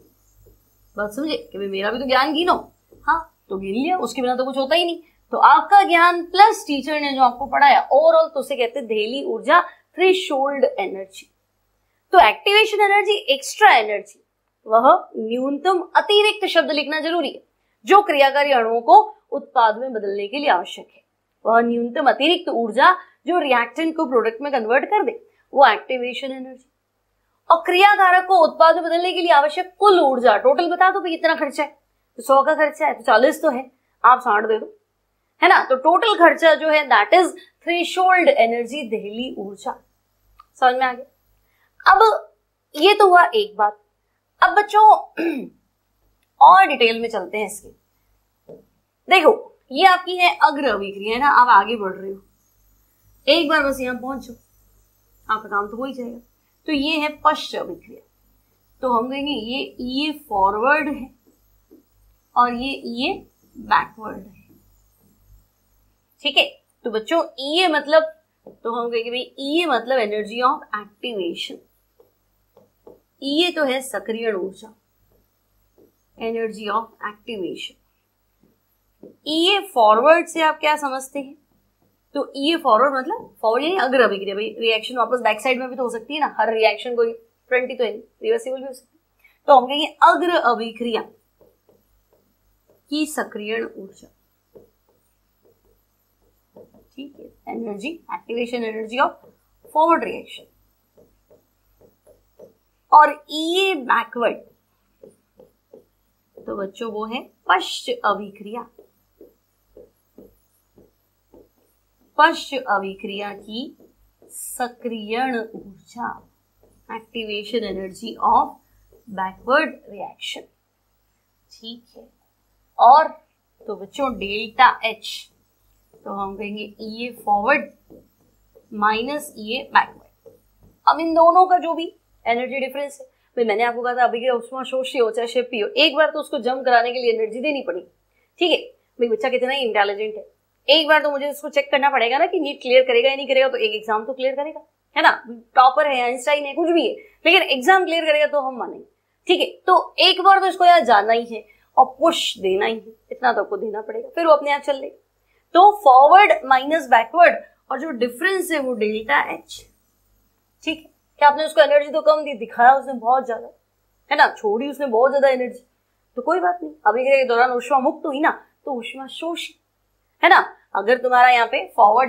बात समझे कि भाई मेरा भी तो ज्ञान गिनो, हाँ तो गिन लिया, उसके बिना तो कुछ होता ही नहीं। तो आपका ज्ञान प्लस टीचर ने जो आपको पढ़ाया ओवरऑल, तो उसे कहते हैं देहली ऊर्जा, थ्रेशोल्ड एनर्जी। तो एक्टिवेशन एनर्जी, एक्स्ट्रा एनर्जी, वह न्यूनतम अतिरिक्त शब्द लिखना जरूरी है जो क्रियाकारी अणुओं को उत्पाद में बदलने के लिए आवश्यक है। वह न्यूनतम अतिरिक्त ऊर्जा जो रिएक्टेंट को प्रोडक्ट में कन्वर्ट कर दे, वो एक्टिवेशन एनर्जी। और क्रियाकारक को उत्पाद में बदलने के लिए आवश्यक कुल ऊर्जा, टोटल बता दो भाई कितना खर्चा है, तो 100 का खर्चा है तो 40 तो है, आप 60 दे दो, है ना। तो टोटल खर्चा जो है दैट इज थ्रेशोल्ड एनर्जी, देहली ऊर्जा। समझ में आ गया। अब ये तो हुआ एक बात। अब बच्चों और डिटेल में चलते हैं इसके। देखो ये आपकी है अग्र अभिक्रिया, है ना, आप आगे बढ़ रहे हो, एक बार बस यहां पहुंचो आपका काम तो हो ही जाएगा। तो ये है पश्च अभिक्रिया, तो हम कहेंगे ये फॉरवर्ड है और ये बैकवर्ड है, ठीक है। तो बच्चों ये मतलब, तो हम कहेंगे भाई ये मतलब एनर्जी ऑफ एक्टिवेशन, ये तो है सक्रिय ऊर्जा, एनर्जी ऑफ एक्टिवेशन। ये फॉरवर्ड से आप क्या समझते हैं, तो ये फॉरवर्ड मतलब फॉरवर्ड यानी अग्र अभिक्रिया, भाई रिएक्शन वापस बैक साइड में भी तो हो सकती है ना, हर रिएक्शन कोई फ्रंट ही तो है, रिवर्सिबल भी हो सकती है। तो हम कहेंगे अग्र अभिक्रिया की सक्रिय ऊर्जा, ठीक है, energy, activation energy of forward reaction. और ये बैकवर्ड, तो बच्चों वो है पश्च अभिक्रिया, पश्च अभिक्रिया की सक्रियण ऊर्जा, activation energy of backward reaction, ठीक है। और तो बच्चों डेल्टा एच, तो हम कहेंगे ये फॉरवर्ड माइनस ये बैकवर्ड। अब इन दोनों का जो भी एनर्जी डिफरेंस है, भाई मैंने आपको कहा था अभी उष्मा शोषी हो चाहे शिपी हो, एक बार तो उसको जंप कराने के लिए एनर्जी देनी पड़ी, ठीक है। भाई बच्चा कितना ही इंटेलिजेंट है, एक बार तो मुझे उसको चेक करना पड़ेगा ना कि नीट क्लियर करेगा या नहीं करेगा, तो एक एग्जाम तो क्लियर करेगा, है ना, टॉपर है, आइंस्टाइन है, कुछ भी है, लेकिन एग्जाम क्लियर करेगा तो हम मानेंगे, ठीक है। तो एक बार तो इसको यार जानना ही है और पुश देना ही है, इतना तो आपको देना पड़ेगा, फिर वो अपने आप चल लेगा। तो फॉरवर्ड माइनस बैकवर्ड, और जो डिफरेंस है वो डेल्टा एच, ठीक है। क्या आपने उसको एनर्जी तो कम दी, दिखाया उसने बहुत ज्यादा, है ना, छोड़ी उसने बहुत ज्यादा एनर्जी, तो कोई बात नहीं, अभिक्रिया के दौरान ऊष्मा मुक्त हुई ना, तो ऊष्मा शोषी, है ना। अगर तुम्हारा यहाँ पे फॉरवर्ड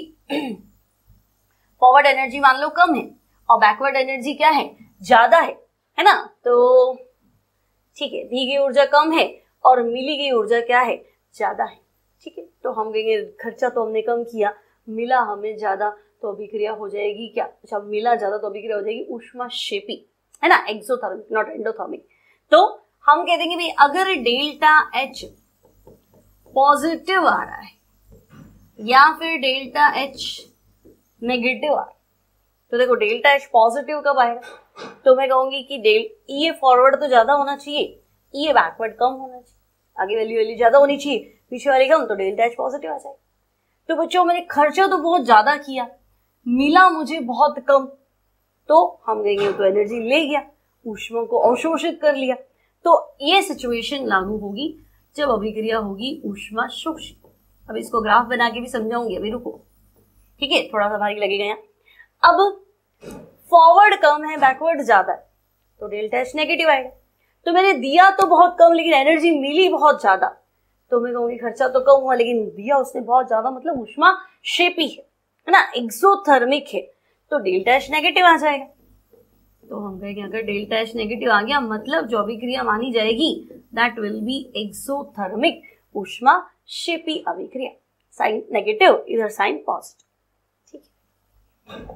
एनर्जी मान लो कम है और बैकवर्ड एनर्जी क्या है, ज्यादा है ना, तो ठीक है, दी गई ऊर्जा कम है और मिली गई ऊर्जा क्या है, ज्यादा है, ठीक है। तो हम कहेंगे खर्चा तो हमने कम किया, मिला हमें ज्यादा, तो अभिक्रिया हो जाएगी क्या, अच्छा मिला ज्यादा तो अभिक्रिया हो जाएगी ऊष्माक्षेपी, है ना, एक्सोथर्मिक नॉट एंडोथर्मिक। तो हम कह देंगे भाई अगर डेल्टा एच पॉजिटिव आ रहा है या फिर डेल्टा एच नेगेटिव आ रहा है, तो देखो डेल्टा एच पॉजिटिव कब आएगा, तो मैं कहूंगी कि ये फॉरवर्ड तो ज्यादा होना चाहिए, ये बैकवर्ड कम होना चाहिए, आगे वैल्यू ज्यादा होनी चाहिए, पीछे वाली कम तो डेल्टा एच पॉजिटिव आ जाएगा। तो बच्चों मैंने खर्चा तो बहुत ज्यादा किया, मिला मुझे बहुत कम, तो हम कहेंगे तो एनर्जी ले गया, ऊष्मा को अवशोषित कर लिया। तो ये सिचुएशन लागू होगी जब अभिक्रिया होगी ऊष्मा शोषित। अब इसको ग्राफ बना के भी समझाऊंगी, अभी रुको, ठीक है, थोड़ा सा भारी लगेगा यहाँ। अब फॉरवर्ड कम है, बैकवर्ड ज्यादा है, तो डेल्टा एच नेगेटिव आएगा। तो मैंने दिया तो बहुत कम लेकिन एनर्जी मिली बहुत ज्यादा, तो मैं कहूंगी खर्चा तो कम हुआ लेकिन दिया उसने बहुत ज्यादा, मतलब ऊष्मा शेपी है ना, एक्सोथर्मिक है, तो डेल्टा एच नेगेटिव आ जाएगा। तो हम कहेंगे अगर डेल्टा एच नेगेटिव आ गया मतलब जो अभिक्रिया मानी जाएगी दैट विल बी एक्सोथर्मिक, ऊष्मा शेपी अभिक्रिया। साइन नेगेटिव, इधर साइन पॉजिटिव, ठीक है।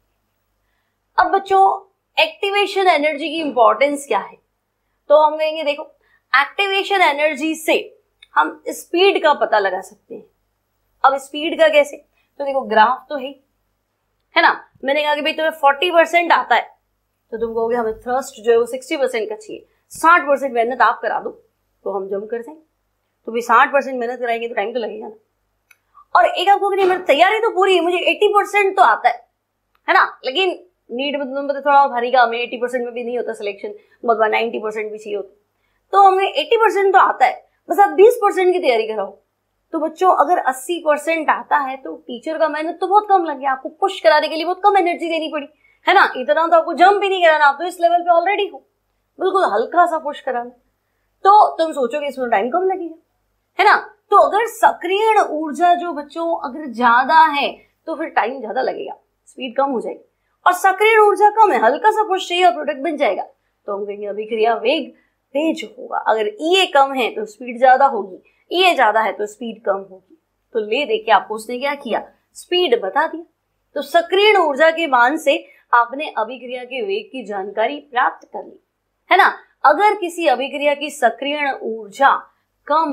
अब बच्चों एक्टिवेशन एनर्जी की इंपॉर्टेंस क्या है, तो हम कहेंगे देखो एक्टिवेशन एनर्जी से हम स्पीड का पता लगा सकते हैं। अब स्पीड का कैसे, तो देखो ग्राफ तो है ना, मैंने कहा कि भाई तुम्हें 40% आता है तो तुम कहोगे हमें थ्रस्ट जो है वो 60% का चाहिए, 60% मेहनत आप करा दो तो हम जंप कर जाएंगे। तो भाई 60% मेहनत कराएंगे तो टाइम तो लगेगा ना। और एक आपको मेरी तैयारी तो पूरी है, मुझे 80% तो आता है ना, लेकिन नीट में तो थोड़ा भारी काम है, 80% में भी नहीं होता सिलेक्शन, मतलब 90% भी चाहिए होता, तो हमें 80% तो आता है, बस आप 20% की तैयारी कराओ। तो बच्चों अगर 80% आता है तो टीचर का मेहनत तो बहुत कम लगे, आपको पुश कराने के लिए बहुत कम एनर्जी देनी पड़ी, है ना, इतना तो आपको जंप भी नहीं कराना, आप तो इस लेवल पे ऑलरेडी हो, बिल्कुल हल्का सा पुश कराना, तो तुम सोचोगे इसमें टाइम कम लगेगा, है ना। तो अगर सक्रियण ऊर्जा जो बच्चों अगर ज्यादा है तो फिर टाइम ज्यादा लगेगा, स्पीड कम हो जाएगी, और सक्रियण ऊर्जा कम है, हल्का सा पुश चाहिए और प्रोडक्ट बन जाएगा, तो हम कहेंगे अभिक्रिया वेग तेज होगा। अगर ई कम है तो स्पीड ज्यादा होगी, ई ज्यादा है तो स्पीड कम होगी। तो ले देके आपको उसने क्या किया, स्पीड बता दिया। तो सक्रियण ऊर्जा के मान से आपने अभिक्रिया के वेग की जानकारी प्राप्त कर ली, है ना। अगर किसी अभिक्रिया की सक्रियण ऊर्जा कम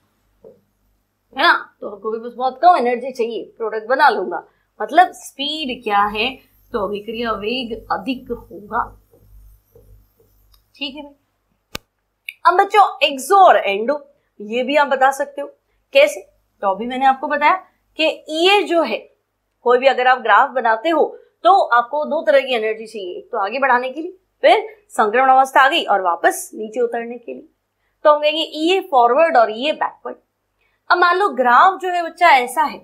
है ना, तो आपको भी बस बहुत कम एनर्जी चाहिए, प्रोडक्ट बना लूंगा, मतलब स्पीड क्या है, तो अभिक्रिया वेग अधिक होगा, ठीक है भाई। अब बच्चों एक्सो और एंडो ये भी आप बता सकते हो, कैसे, तो अभी मैंने आपको बताया कि ये जो है, कोई भी अगर आप ग्राफ बनाते हो तो आपको दो तरह की एनर्जी चाहिए, एक तो आगे बढ़ाने के लिए, फिर संक्रमण अवस्था आ गई और वापस नीचे उतरने के लिए, तो हम कहेंगे ये फॉरवर्ड और ये बैकवर्ड। अब मान लो ग्राफ जो है बच्चा ऐसा है,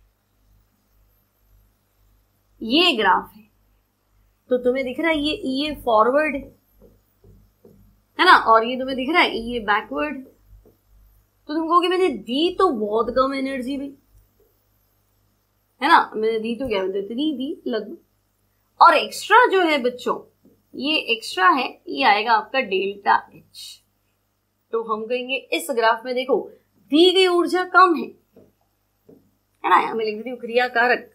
ये ग्राफ है, तो तुम्हें दिख रहा है ये फॉरवर्ड है ना, और ये तुम्हें दिख रहा है ये बैकवर्ड, तो तुम कहोगे मैंने दी तो बहुत कम एनर्जी भी, है ना, मैंने दी तो क्या इतनी दी लगभग, और एक्स्ट्रा जो है बच्चों ये एक्स्ट्रा है, ये आएगा आपका डेल्टा एच। तो हम कहेंगे इस ग्राफ में देखो दी गई ऊर्जा कम है ना, यहां मैं लिख देती हूँ क्रिया कारक,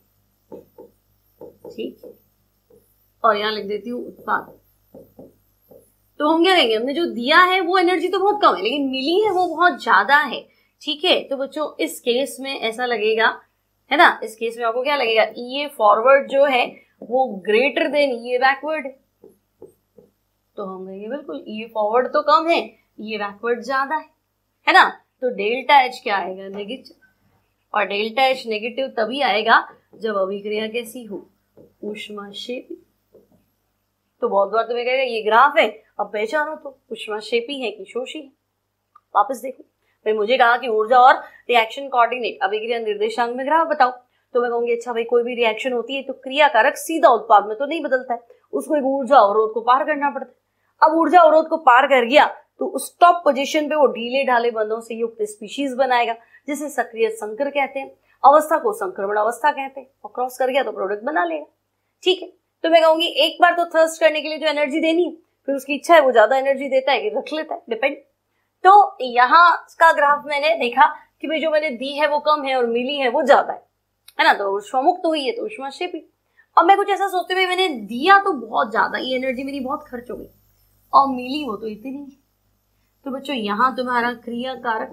ठीक, और यहां लिख देती हूँ उत्पाद। तो हम क्या कहेंगे, हमने जो दिया है वो एनर्जी तो बहुत कम है लेकिन मिली है वो बहुत ज्यादा है, ठीक है। तो बच्चों इस केस में ऐसा लगेगा, है ना, इस केस में आपको क्या लगेगा, ये फॉरवर्ड जो है वो ग्रेटर देन ये बैकवर्ड है, तो हम कहेंगे बिल्कुल ये फॉरवर्ड तो कम है, ये बैकवर्ड ज्यादा है ना। तो डेल्टा एच क्या आएगा, नेगेटिव, और डेल्टा एच नेगेटिव तभी आएगा जब अभिक्रिया कैसी हो, ऊष्माक्षेपी। तो बहुत बार तुम्हें कहेगा ये ग्राफ है, अब पहचानो तो ऊष्माक्षेपी है कि शोषी है। वापस देखो, भाई मुझे कहा कि ऊर्जा और रिएक्शन कोऑर्डिनेट अभिक्रिया निर्देशांक में ग्राफ बताओ, तो मैं कहूंगी अच्छा भाई कोई भी रिएक्शन होती है तो क्रिया कारक सीधा उत्पाद में तो नहीं बदलता है, उसको एक ऊर्जा अवरोध को पार करना पड़ता है। अब ऊर्जा अवरोध को पार कर गया तो उस टॉप पोजीशन पे वो ढीले ढाले बंधों से युक्त स्पीशीज बनाएगा जिसे सक्रिय संकर कहते हैं, अवस्था को संक्रमण अवस्था कहते हैं, और क्रॉस कर गया तो प्रोडक्ट बना लेगा, ठीक है। तो मैं कहूंगी एक बार तो थर्स्ट करने के लिए जो एनर्जी देनी है, फिर उसकी इच्छा है वो ज्यादा एनर्जी देता है कि रख लेता है, डिपेंड। तो यहाँ का ग्राफ मैंने देखा कि भाई जो मैंने दी है वो कम है और मिली है वो ज्यादा है ना, तो ऊष्मामुक्त हुई है तो ऊष्माक्षेपी। अब मैं कुछ ऐसा सोचते हुए मैंने दिया तो बहुत ज्यादा, ये एनर्जी मेरी बहुत खर्च हो गई, और मिली वो तो इतनी है, तो बच्चों यहां तुम्हारा क्रिया कारक,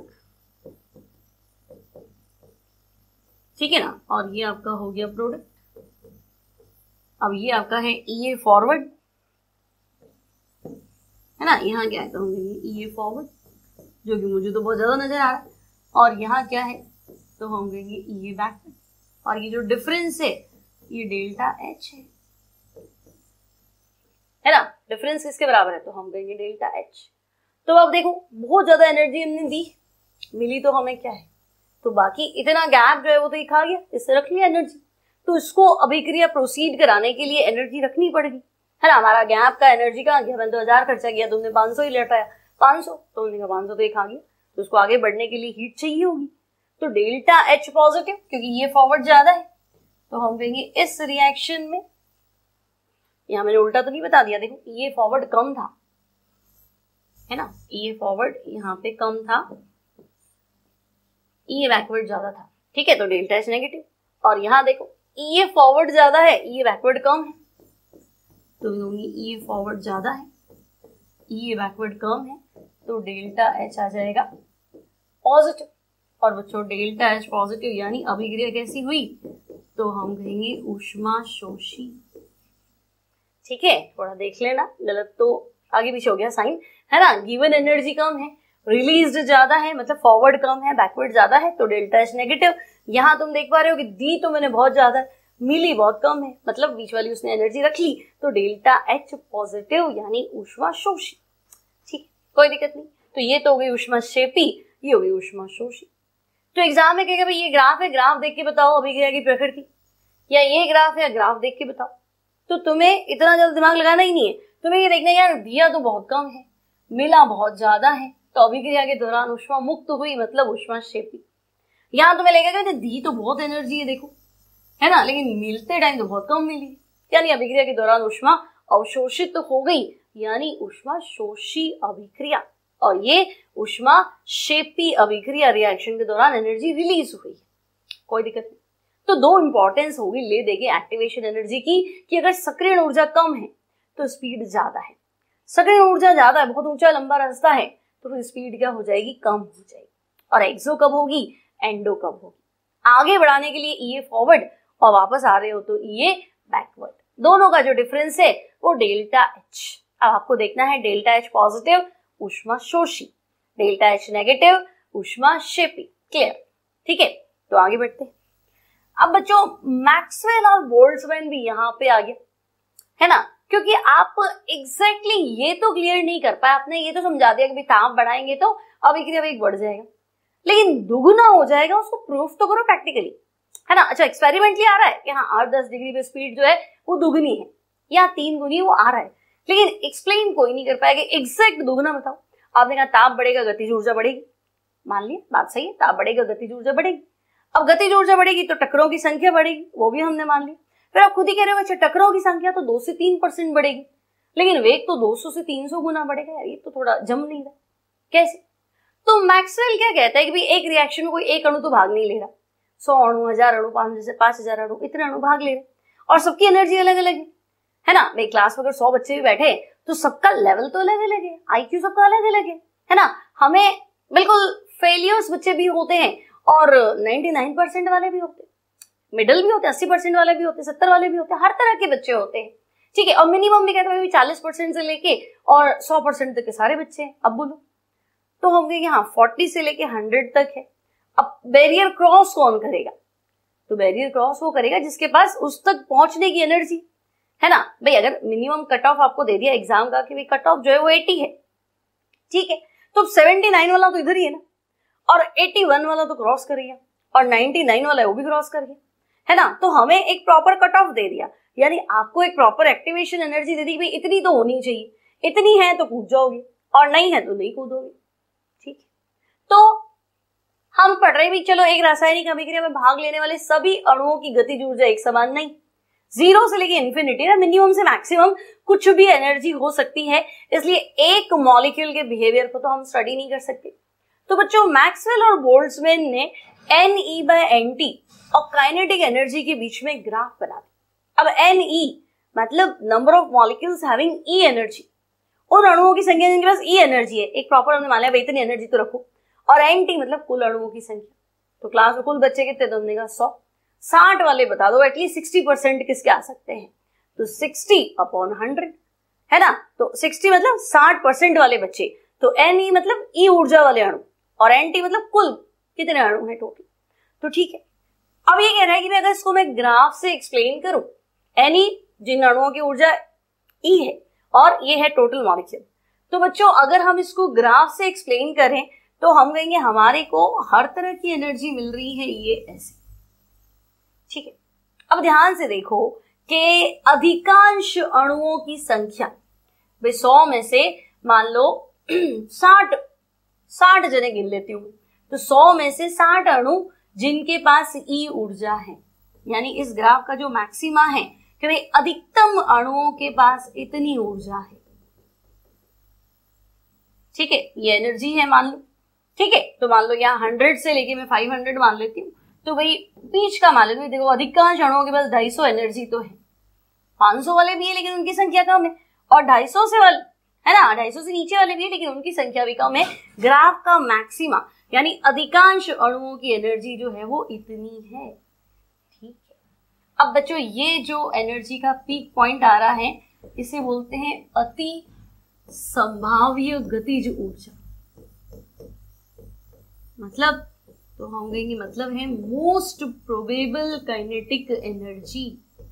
ठीक है ना, और ये आपका हो गया प्रोडक्ट। अब ये आपका है ये फॉरवर्ड, है ना, यहाँ क्या है, तो हम ये फॉरवर्ड जो कि मुझे तो बहुत ज्यादा नजर आ रहा है, और यहाँ क्या है तो हम कहेंगे ये बैकवर्ड, और ये जो डिफरेंस है ये डेल्टा एच है ना। डिफरेंस किसके बराबर है तो हम कहेंगे डेल्टा एच। तो अब देखो बहुत ज्यादा एनर्जी हमने दी, मिली तो हमें क्या है, तो बाकी इतना गैप जो है वो तो ये खा गया, इससे रख लिया एनर्जी। तो इसको अभिक्रिया प्रोसीड कराने के लिए एनर्जी रखनी पड़ेगी, है ना। हमारा गैप का एनर्जी कहाँ गया, मैंने तो 1000 खर्चा किया, तुमने 500 ही लौटाया, 500 तो उन्होंने कहा 500 तो ये खा गया, तो उसको आगे बढ़ने के लिए हीट चाहिए होगी। तो डेल्टा एच पॉजिटिव, क्योंकि ये फॉरवर्ड ज्यादा है, तो हम कहेंगे इस रिएक्शन में, यहां मैंने उल्टा तो नहीं बता दिया, देखो ये फॉरवर्ड कम था, है ना, ये फॉरवर्ड यहाँ पे कम था, ये बैकवर्ड ज्यादा था, ठीक है, तो डेल्टा एच नेगेटिव। और यहाँ देखो ये फॉरवर्ड ज्यादा है, ये बैकवर्ड कम है, तो ये फॉरवर्ड ज्यादा है, ये बैकवर्ड कम है, तो डेल्टा एच आ जाएगा पॉजिटिव। और बच्चों डेल्टा एच पॉजिटिव यानी अभिक्रिया कैसी हुई, तो हम कहेंगे ऊष्मा शोषी, ठीक है। थोड़ा देख लेना, गलत तो आगे पीछे हो गया साइन, है ना। गिवन एनर्जी कम है, रिलीज्ड ज्यादा है, मतलब फॉरवर्ड कम है, बैकवर्ड ज्यादा है, तो डेल्टा एच नेगेटिव। यहाँ तुम देख पा रहे हो कि दी तो मैंने बहुत ज्यादा, मिली बहुत कम है, मतलब बीच वाली उसने एनर्जी रख ली, तो डेल्टा एच पॉजिटिव यानी ऊष्मा शोषी, ठीक है, कोई दिक्कत नहीं। तो ये तो हो गई ऊष्मा क्षेपी, ये हो गई ऊष्मा शोषी। तो एग्जाम में कहेगा भाई ये ग्राफ है, ग्राफ देख के बताओ अभिक्रिया की प्रकृति, या ये ग्राफ है, ग्राफ देख के बताओ। तो तुम्हें इतना जल्द दिमाग लगाना ही नहीं है, तुम्हें ये देखना है यार दिया तो बहुत कम है, मिला बहुत ज्यादा है, तो अभिक्रिया के दौरान ऊष्मा मुक्त हुई, मतलब ऊष्मा क्षेपी। यहाँ तुम्हें लगेगा दी तो बहुत एनर्जी है देखो, है ना, लेकिन मिलते टाइम तो बहुत कम मिली, यानी अभिक्रिया के दौरान ऊष्मा अवशोषित तो हो गई, यानी ऊष्मा शोषी अभिक्रिया। और ये ऊष्मा क्षेपी अभिक्रिया, रिएक्शन के दौरान एनर्जी रिलीज हुई, कोई दिक्कत नहीं। तो दो इंपॉर्टेंस होगी ले देंगे एक्टिवेशन एनर्जी की, कि अगर सक्रिय ऊर्जा कम है तो स्पीड ज्यादा है, सक्रिय ऊर्जा ज्यादा है, बहुत ऊंचा लंबा रास्ता है, तो फिर स्पीड क्या हो जाएगी, कम हो जाएगी। और एक्सो कब होगी, एंडो कब होगी। आगे बढ़ाने के लिए ये फॉरवर्ड और वापस आ रहे हो तो ये बैकवर्ड, दोनों का जो डिफरेंस है वो डेल्टा एच। अब आपको देखना है डेल्टा एच पॉजिटिव ऊष्मा शोषी, डेल्टा एच नेगेटिव ऊष्मा क्षेपी, क्लियर, ठीक है। तो आगे बढ़ते हैं। अब बच्चों मैक्सवेल और बोल्ट्जमैन भी यहाँ पे आ गया, है ना, क्योंकि आप एग्जैक्टली ये तो क्लियर नहीं कर पाए, आपने ये तो समझा दिया कि ताप बढ़ाएंगे तो अभिक्रिया वेग बढ़ जाएगा, लेकिन दुगुना हो जाएगा, उसको प्रूफ तो करो प्रैक्टिकली, है ना। अच्छा एक्सपेरिमेंटली आ रहा है कि हाँ 8-10 डिग्री पे स्पीड जो है वो दुगनी है या 3 गुनी वो आ रहा है, लेकिन एक्सप्लेन कोई नहीं कर पाएगा, एग्जैक्ट दुगुना बताओ। आपने कहा ताप बढ़ेगा गतिज ऊर्जा बढ़ेगी, मान लिया बात सही है, ताप बढ़ेगा गतिज ऊर्जा बढ़ेगी। अब गतिज ऊर्जा बढ़ेगी तो टक्करों की संख्या बढ़ेगी, वो भी हमने मान लिया। फिर आप खुद ही कह रहे हो अच्छा टक्करों की संख्या तो 2 से 3% बढ़ेगी, लेकिन वेग तो 200 से 300 गुना बढ़ेगा, यार ये तो थोड़ा जम नहीं रहा, कैसे। तो मैक्सवेल क्या कहता है कि भाई एक रिएक्शन में कोई एक अणु तो भाग नहीं ले रहा, 100 अणु, 1000 अणु, 5000 अणु, इतने अणु भाग ले रहे, और सबकी एनर्जी अलग अलग है ना। भाई क्लास में अगर 100 बच्चे भी बैठे तो सबका लेवल तो अलग अलग है, IQ सबका अलग अलग है ना। हमें बिल्कुल फेलियर्स बच्चे भी होते हैं और 99% वाले भी होते हैं, मिडल भी होते हैं, 80% वाले भी होते हैं, 70 वाले भी होते हैं, हर तरह के बच्चे होते हैं, ठीक है। और मिनिमम भी कहते हैं 40% से लेके और 100% तक के सारे बच्चे हैं। अब बोलो तो हम कहेंगे हाँ 40 से लेके 100 तक है। अब बैरियर क्रॉस कौन करेगा, तो बैरियर क्रॉस वो करेगा जिसके पास उस तक पहुंचने की एनर्जी, है ना। भाई अगर मिनिमम कट ऑफ आपको दे दिया एग्जाम का कि भाई कट ऑफ जो है वो 80 है, ठीक है, तो 79 वाला तो इधर ही है ना, और 81 वाला तो क्रॉस कर गया, और 99 वाला है वो भी क्रॉस कर गया, है ना। तो हमें एक प्रॉपर कट ऑफ दे दिया, यानी आपको एक प्रॉपर एक्टिवेशन एनर्जी दे दी, भाई इतनी तो होनी चाहिए, इतनी है तो कूद जाओगे और नहीं है तो नहीं कूदोगे, ठीक है। तो हम पढ़ रहे भी चलो एक रासायनिक अभिक्रिया में भाग लेने वाले सभी अणुओं की गतिज ऊर्जा एक समान नहीं, 0 से लेके इन्फिनिटी ना, मिनिमम से मैक्सिमम कुछ भी एनर्जी हो सकती है, इसलिए एक मॉलिक्यूल के बिहेवियर को तो हम स्टडी नहीं कर सकते। तो बच्चों मैक्सवेल और बोल्ट्जमैन ने Ne/Nt और काइनेटिक एनर्जी के बीच में ग्राफ बना दिया। अब Ne मतलब number of molecules having E energy, उन अणुओं की संख्या जिनके पास E एनर्जी है, एक प्रॉपर हमने मान लिया इतनी एनर्जी तो रखो, और Nt मतलब कुल अणुओं की संख्या। तो क्लास में कुल बच्चे कितने, तो हमने कहा 100, 60 वाले बता दो एटलीस्ट 60% किसके आ सकते हैं, तो 60/100, है ना। तो 60 मतलब 60% वाले बच्चे, तो Ne मतलब E ऊर्जा वाले अणु, और Nt मतलब कुल कितने अणु हैं टोटल। तो ठीक है, अब ये कह रहा है कि अगर इसको मैं ग्राफ से एक्सप्लेन करूं, एनी जिन अणुओं की ऊर्जा E है और ये है टोटल मॉलिक्यूल, तो बच्चों अगर हम इसको ग्राफ से एक्सप्लेन करें तो हम कहेंगे हमारे को हर तरह की एनर्जी मिल रही है ये ऐसे। ठीक है, अब ध्यान से देखो कि अधिकांश अणुओं की संख्या, भाई 100 में से मान लो 60 जने गिन लेती हूँ, तो 100 में से 60 अणु जिनके पास ई ऊर्जा है, यानी इस ग्राफ का जो मैक्सिमा है कि भाई अधिकतम अणुओं के पास इतनी ऊर्जा है। ठीक है, ये एनर्जी है मान लो। ठीक है, तो मान लो यहाँ 100 से लेके मैं 500 मान लेती हूँ, तो भाई बीच का मान लेते, देखो अधिकांश अणुओं के पास 250 एनर्जी तो है, 500 वाले भी है लेकिन उनकी संख्या कम है, और 250 से वाले है ना, 250 से नीचे वाले भी है लेकिन उनकी संख्या भी कम है। ग्राफ का मैक्सिमा यानी अधिकांश अणुओं की एनर्जी जो है वो इतनी है। ठीक है, अब बच्चों ये जो एनर्जी का पीक पॉइंट आ रहा है इसे बोलते हैं अति संभाव्य गतिज ऊर्जा। मतलब तो हम कहेंगे मतलब है मोस्ट प्रोबेबल काइनेटिक एनर्जी।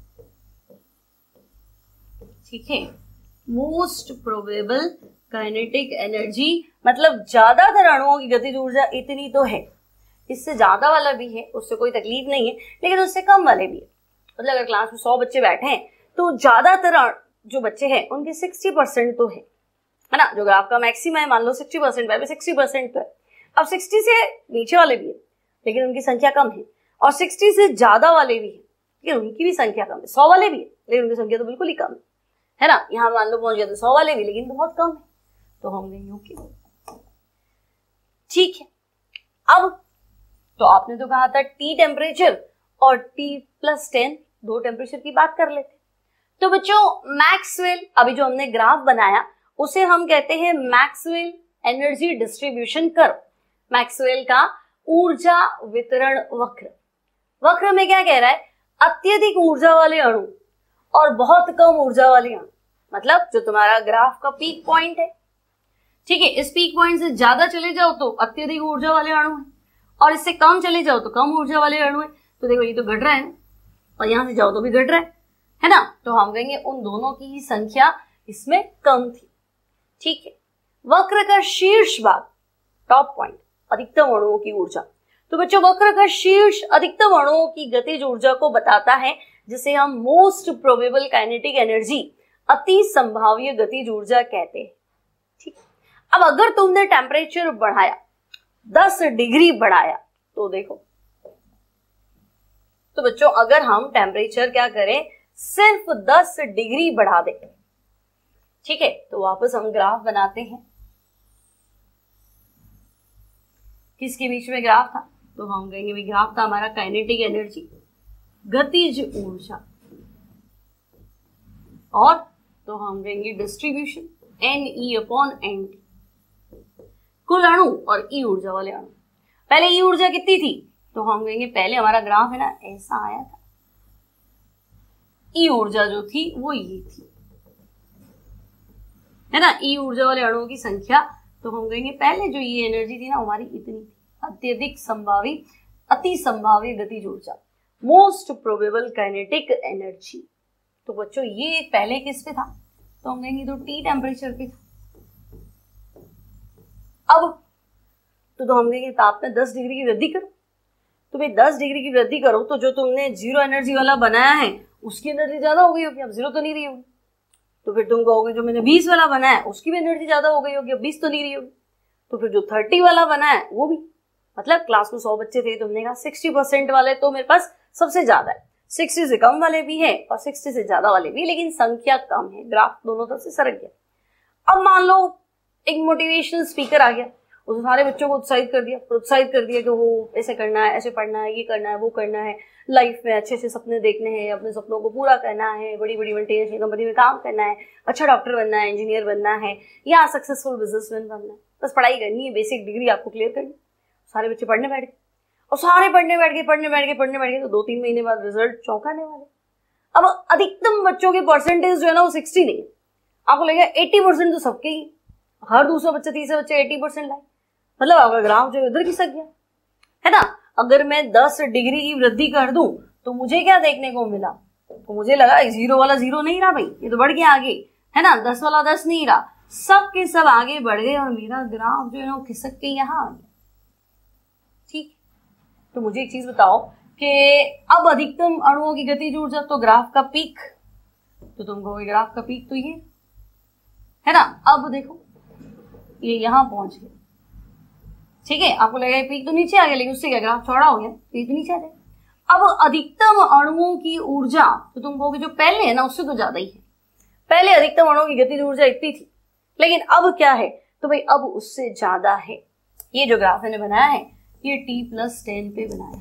ठीक है, मोस्ट प्रोबेबल काइनेटिक एनर्जी मतलब ज्यादातर अणुओं की गतिज ऊर्जा इतनी तो है, इससे ज्यादा वाला भी है उससे कोई तकलीफ नहीं है, लेकिन उससे कम वाले भी है। मतलब अगर क्लास में 100 बच्चे बैठे हैं तो ज्यादातर जो बच्चे हैं उनके 60% तो है ना, जो ग्राफ का मैक्सिमम है मान लो 60% है, 60% तो है। अब 60 से नीचे वाले भी है लेकिन उनकी संख्या कम है, और 60 से ज्यादा वाले भी है लेकिन उनकी भी संख्या कम है। 100 वाले भी है लेकिन उनकी संख्या तो बिल्कुल ही कम है ना, यहाँ मान लो पहुंच गए तो 100 वाले भी लेकिन बहुत कम है, तो हम गए ओके। ठीक है, अब तो आपने तो कहा था T टेम्परेचर और T+10 दो टेम्परेचर की बात कर लेते। तो बच्चों मैक्सवेल, अभी जो हमने ग्राफ बनाया उसे हम कहते हैं Maxwell energy distribution curve, Maxwell का ऊर्जा वितरण वक्र। वक्र में क्या कह रहा है, अत्यधिक ऊर्जा वाले अणु और बहुत कम ऊर्जा वाले अणु, मतलब जो तुम्हारा ग्राफ का पीक पॉइंट है। ठीक है, इस पीक पॉइंट से ज्यादा चले जाओ तो अत्यधिक ऊर्जा वाले अणु है, और इससे कम चले जाओ तो कम ऊर्जा वाले अणु है। तो देखो ये तो घट रहा है ना, और यहां से जाओ तो भी घट रहा है ना, तो हम कहेंगे उन दोनों की ही संख्या इसमें कम थी। ठीक है, वक्र का शीर्ष भाग टॉप पॉइंट अधिकतम अणुओं की ऊर्जा। तो बच्चों वक्र का शीर्ष अधिकतम अणुओं की गतिज ऊर्जा को बताता है, जिसे हम मोस्ट प्रोबेबल काइनेटिक एनर्जी अति संभाव्य गतिज ऊर्जा कहते हैं। ठीक, अब अगर तुमने टेम्परेचर बढ़ाया 10 डिग्री बढ़ाया तो देखो, तो बच्चों अगर हम टेम्परेचर क्या करें सिर्फ 10 डिग्री बढ़ा दें, ठीक है, तो वापस हम ग्राफ बनाते हैं। किसके बीच में ग्राफ था, तो हम कहेंगे भी ग्राफ था हमारा काइनेटिक एनर्जी गतिज ऊर्जा, और तो हम कहेंगे डिस्ट्रीब्यूशन NE/NT, कुल अणु और ई ऊर्जा वाले अणु। पहले ई ऊर्जा कितनी थी, तो हम कहेंगे पहले हमारा ग्राफ है ना ऐसा आया था, ई ऊर्जा जो थी वो ये थी, है ना, ई ऊर्जा वाले अणुओं की संख्या। तो हम कहेंगे पहले जो ये एनर्जी थी ना हमारी इतनी थी, अत्यधिक संभावी अति संभावी गतिज ऊर्जा, मोस्ट प्रोबेबल काइनेटिक एनर्जी। तो बच्चों ये पहले किस पे था, तो हम कहेंगे तो T टेम्परेचर पे था। अब तो हम कहेंगे तापमान 10 डिग्री की वृद्धि करो, तो भाई 10 डिग्री की वृद्धि करो तो जो तुमने जीरो एनर्जी वाला बनाया है उसकी एनर्जी ज्यादा हो गई होगी, अब जीरो तो नहीं रही होगी। तो फिर तुम कहोगे जो मैंने 20 वाला बनाया उसकी भी एनर्जी ज्यादा हो गई होगी, अब 20 तो नहीं रही होगी। तो फिर जो 30 वाला बना है वो भी, मतलब क्लास में 100 बच्चे थे, तुमने कहा 60% वाले तो मेरे पास सबसे ज्यादा है, 60 से कम वाले भी है और 60 से ज्यादा वाले भी, लेकिन संख्या कम है, ग्राफ दोनों तरफ से सरक गया। अब मान लो एक मोटिवेशनल स्पीकर आ गया, उसने सारे बच्चों को उत्साहित कर दिया, प्रोत्साहित कर दिया कि वो ऐसे करना है, ऐसे पढ़ना है, ये करना है, वो करना है, लाइफ में अच्छे अच्छे सपने देखने हैं, अपने सपनों को पूरा करना है, बड़ी बड़ी मल्टीनेशनल कंपनी में काम करना है, अच्छा डॉक्टर बनना है, इंजीनियर बनना है, या सक्सेसफुल बिजनेसमैन बनना है, बस पढ़ाई करनी है, बेसिक डिग्री आपको क्लियर करनी। सारे बच्चे पढ़ने बैठ गए, और सारे पढ़ने बैठ गए तो 2-3 महीने बाद रिजल्ट चौंकाने वाले। अब अधिकतम बच्चों के परसेंटेज जो है ना वो 60 नहीं है, आपको लगेगा 80% तो सबके ही, हर दूसरा बच्चा तीसरा बच्चा 80% लाए, मतलब आपका ग्राफ जो इधर खिसक गया, है ना। अगर मैं 10 डिग्री की वृद्धि कर दूं तो मुझे क्या देखने को मिला, तो मुझे लगा 0 वाला 0 नहीं रहा भाई, ये तो बढ़ गया आगे, है ना। 10 वाला 10 नहीं रहा, सब के सब आगे बढ़ गए और मेरा ग्राफ जो है ना खिसक के यहाँ आ गया। ठीक, तो मुझे एक चीज बताओ कि अब अधिकतम अणुओं की गतिज ऊर्जा, तो ग्राफ का पीक, तो तुम कहोगे ग्राफ का पीक तो ये है ना। अब देखो ये यहां पहुंच गया, ठीक है, आपको लगेगा पीक तो नीचे आ गया, लेकिन उससे क्या ग्राफ चौड़ा हो गया, पीक तो नीचे आ जाए। अब अधिकतम अणुओं की ऊर्जा, तो तुम कहोगे जो पहले है ना उससे तो ज्यादा ही है। पहले अधिकतम अणुओं की गतिज ऊर्जा इतनी थी, लेकिन अब क्या है, तो भाई अब उससे ज्यादा है। ये जो ग्राफ मैंने बनाया है ये T+10 पे बनाया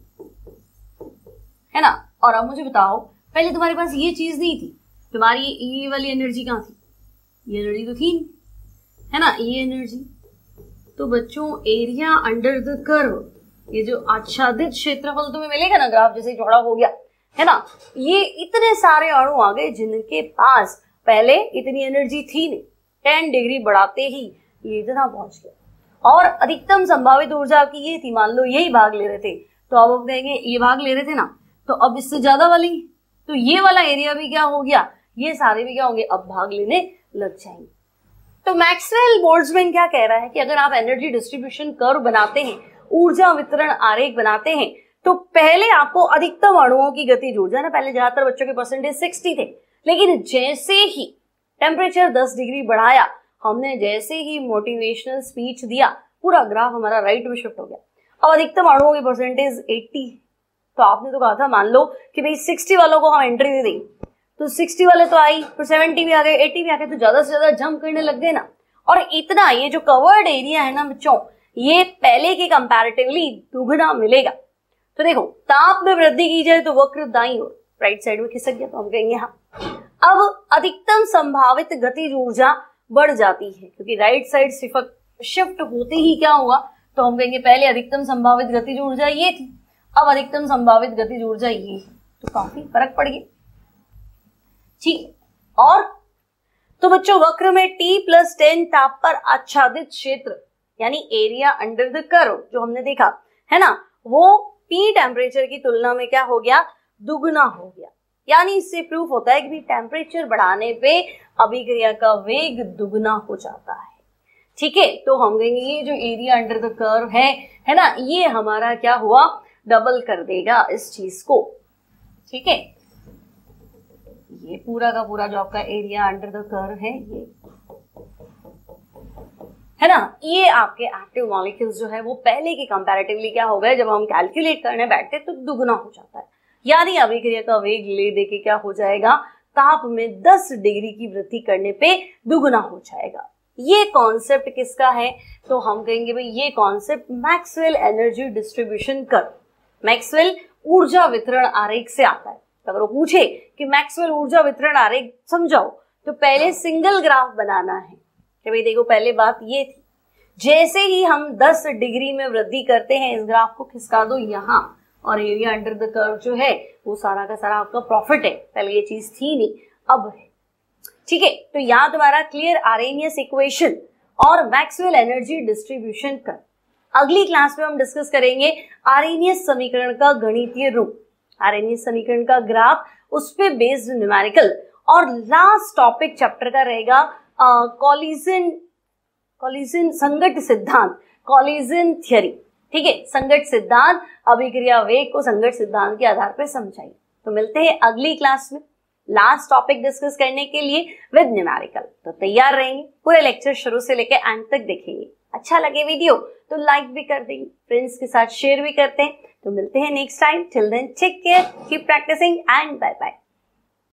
है ना। और अब मुझे बताओ, पहले तुम्हारे पास ये चीज नहीं थी, तुम्हारी ये वाली एनर्जी कहाँ थी, ये एनर्जी तो थी नहीं, है ना, ये एनर्जी। तो बच्चों एरिया अंडर द कर्व, ये जो आच्छादित क्षेत्रफल तुम्हें मिलेगा ना, ग्राफ जैसे चौड़ा हो गया, है ना, ये इतने सारे अणु आ गए जिनके पास पहले इतनी एनर्जी थी नहीं, 10 डिग्री बढ़ाते ही ये इतना पहुंच गया। और अधिकतम संभावित ऊर्जा आपकी ये थी, मान लो यही भाग ले रहे थे, तो अब हम कहेंगे ये भाग ले रहे थे ना, तो अब इससे ज्यादा वाली, तो ये वाला एरिया भी क्या हो गया, ये सारे भी क्या होंगे, अब भाग लेने लग जाएंगे। तो मैक्सवेल बोल्ट्जमैन क्या कह रहा है कि अगर आप एनर्जी डिस्ट्रीब्यूशन कर्व बनाते हैं, ऊर्जा वितरण आरेख बनाते हैं, तो पहले आपको अधिकतम अणुओं की गतिज ऊर्जा ना, पहले ज्यादातर बच्चों के परसेंटेज 60 थे, लेकिन जैसे ही टेम्परेचर 10 डिग्री बढ़ाया, हमने जैसे ही मोटिवेशनल स्पीच दिया, पूरा ग्राफ हमारा राइट में शिफ्ट हो गया। अब अधिकतम अणुओं की परसेंटेज 80, तो आपने तो कहा था मान लो कि भाई 60 वालों को हम एंट्री दे दें, तो 60 वाले तो आई, फिर 70 भी आ गए, 80 भी आ गए, तो ज्यादा से ज्यादा जंप करने लग गए ना। और इतना ये जो कवर्ड एरिया है ना बच्चों, ये पहले के कंपैरेटिवली दुगना मिलेगा। तो देखो ताप में वृद्धि की जाए तो वक्र दाईं ओर राइट साइड में खिसक गया, तो हम कहेंगे हाँ। अब अधिकतम संभावित गतिज ऊर्जा बढ़ जाती है, क्योंकि राइट साइड शिफ्ट होते ही क्या हुआ, तो हम कहेंगे पहले अधिकतम संभावित गतिज ऊर्जा ये थी, अब अधिकतम संभावित गतिज ऊर्जा ये है, तो काफी फर्क पड़ गया। ठीक, और तो बच्चों वक्र में T+10 ताप पर आच्छादित क्षेत्र यानी एरिया अंडर द कर्व जो हमने देखा है ना, वो T टेम्परेचर की तुलना में क्या हो गया, दुगना हो गया। यानी इससे प्रूफ होता है कि टेम्परेचर बढ़ाने पे अभिक्रिया का वेग दुगना हो जाता है। ठीक है, तो हम कहेंगे ये जो एरिया अंडर द कर्व है ना, ये हमारा क्या हुआ, डबल कर देगा इस चीज को। ठीक है, ये पूरा का पूरा जो आपका एरिया अंडर द कर्व है ये है ना, ये आपके एक्टिव मॉलिक्यूल्स जो है वो पहले के कंपैरेटिवली क्या हो गए, जब हम कैलकुलेट करने बैठते तो दुगना हो जाता है। यानी अभिक्रिया का वेग ले दे के क्या हो जाएगा, ताप में 10 डिग्री की वृद्धि करने पे दुगना हो जाएगा। ये कॉन्सेप्ट किसका है, तो हम कहेंगे भाई ये concept Maxwell energy distribution curve, Maxwell ऊर्जा वितरण आरेख से आता है। अगर वो पूछे कि मैक्सवेल ऊर्जा वितरण आरेख समझाओ, तो पहले सिंगल ग्राफ बनाना है कि भाई देखो पहले बात ये थी, जैसे ही हम 10 डिग्री में वृद्धि करते हैं इस ग्राफ को खिसका दो यहाँ, और एरिया अंडर द कर्व जो है वो सारा का सारा आपका प्रॉफिट है। पहले ये चीज थी नहीं, अब है। ठीक है, तो यहाँ तुम्हारा क्लियर आरेनियस इक्वेशन और मैक्सवेल एनर्जी डिस्ट्रीब्यूशन कर्व। अगली क्लास में हम डिस्कस करेंगे आरेनियस समीकरण का गणितीय रूप, आरेनियस समीकरण का ग्राफ, उस पे बेस्ड न्यूमेरिकल, और लास्ट टॉपिक चैप्टर का रहेगा कॉलिजन संगत सिद्धांत, कॉलिजन थ्योरी। ठीक है, संगत सिद्धांत, अभिक्रिया वेग को संगत सिद्धांत के आधार पर समझाइए। तो मिलते हैं अगली क्लास में लास्ट टॉपिक डिस्कस करने के लिए विद न्यूमेरिकल। तो तैयार रहेंगे, पूरे लेक्चर शुरू से लेकर एंड तक देखेंगे। अच्छा लगे वीडियो तो लाइक भी कर देंगे, फ्रेंड्स के साथ शेयर भी करते हैं। तो मिलते हैं next time, till then take care, keep practising and bye bye.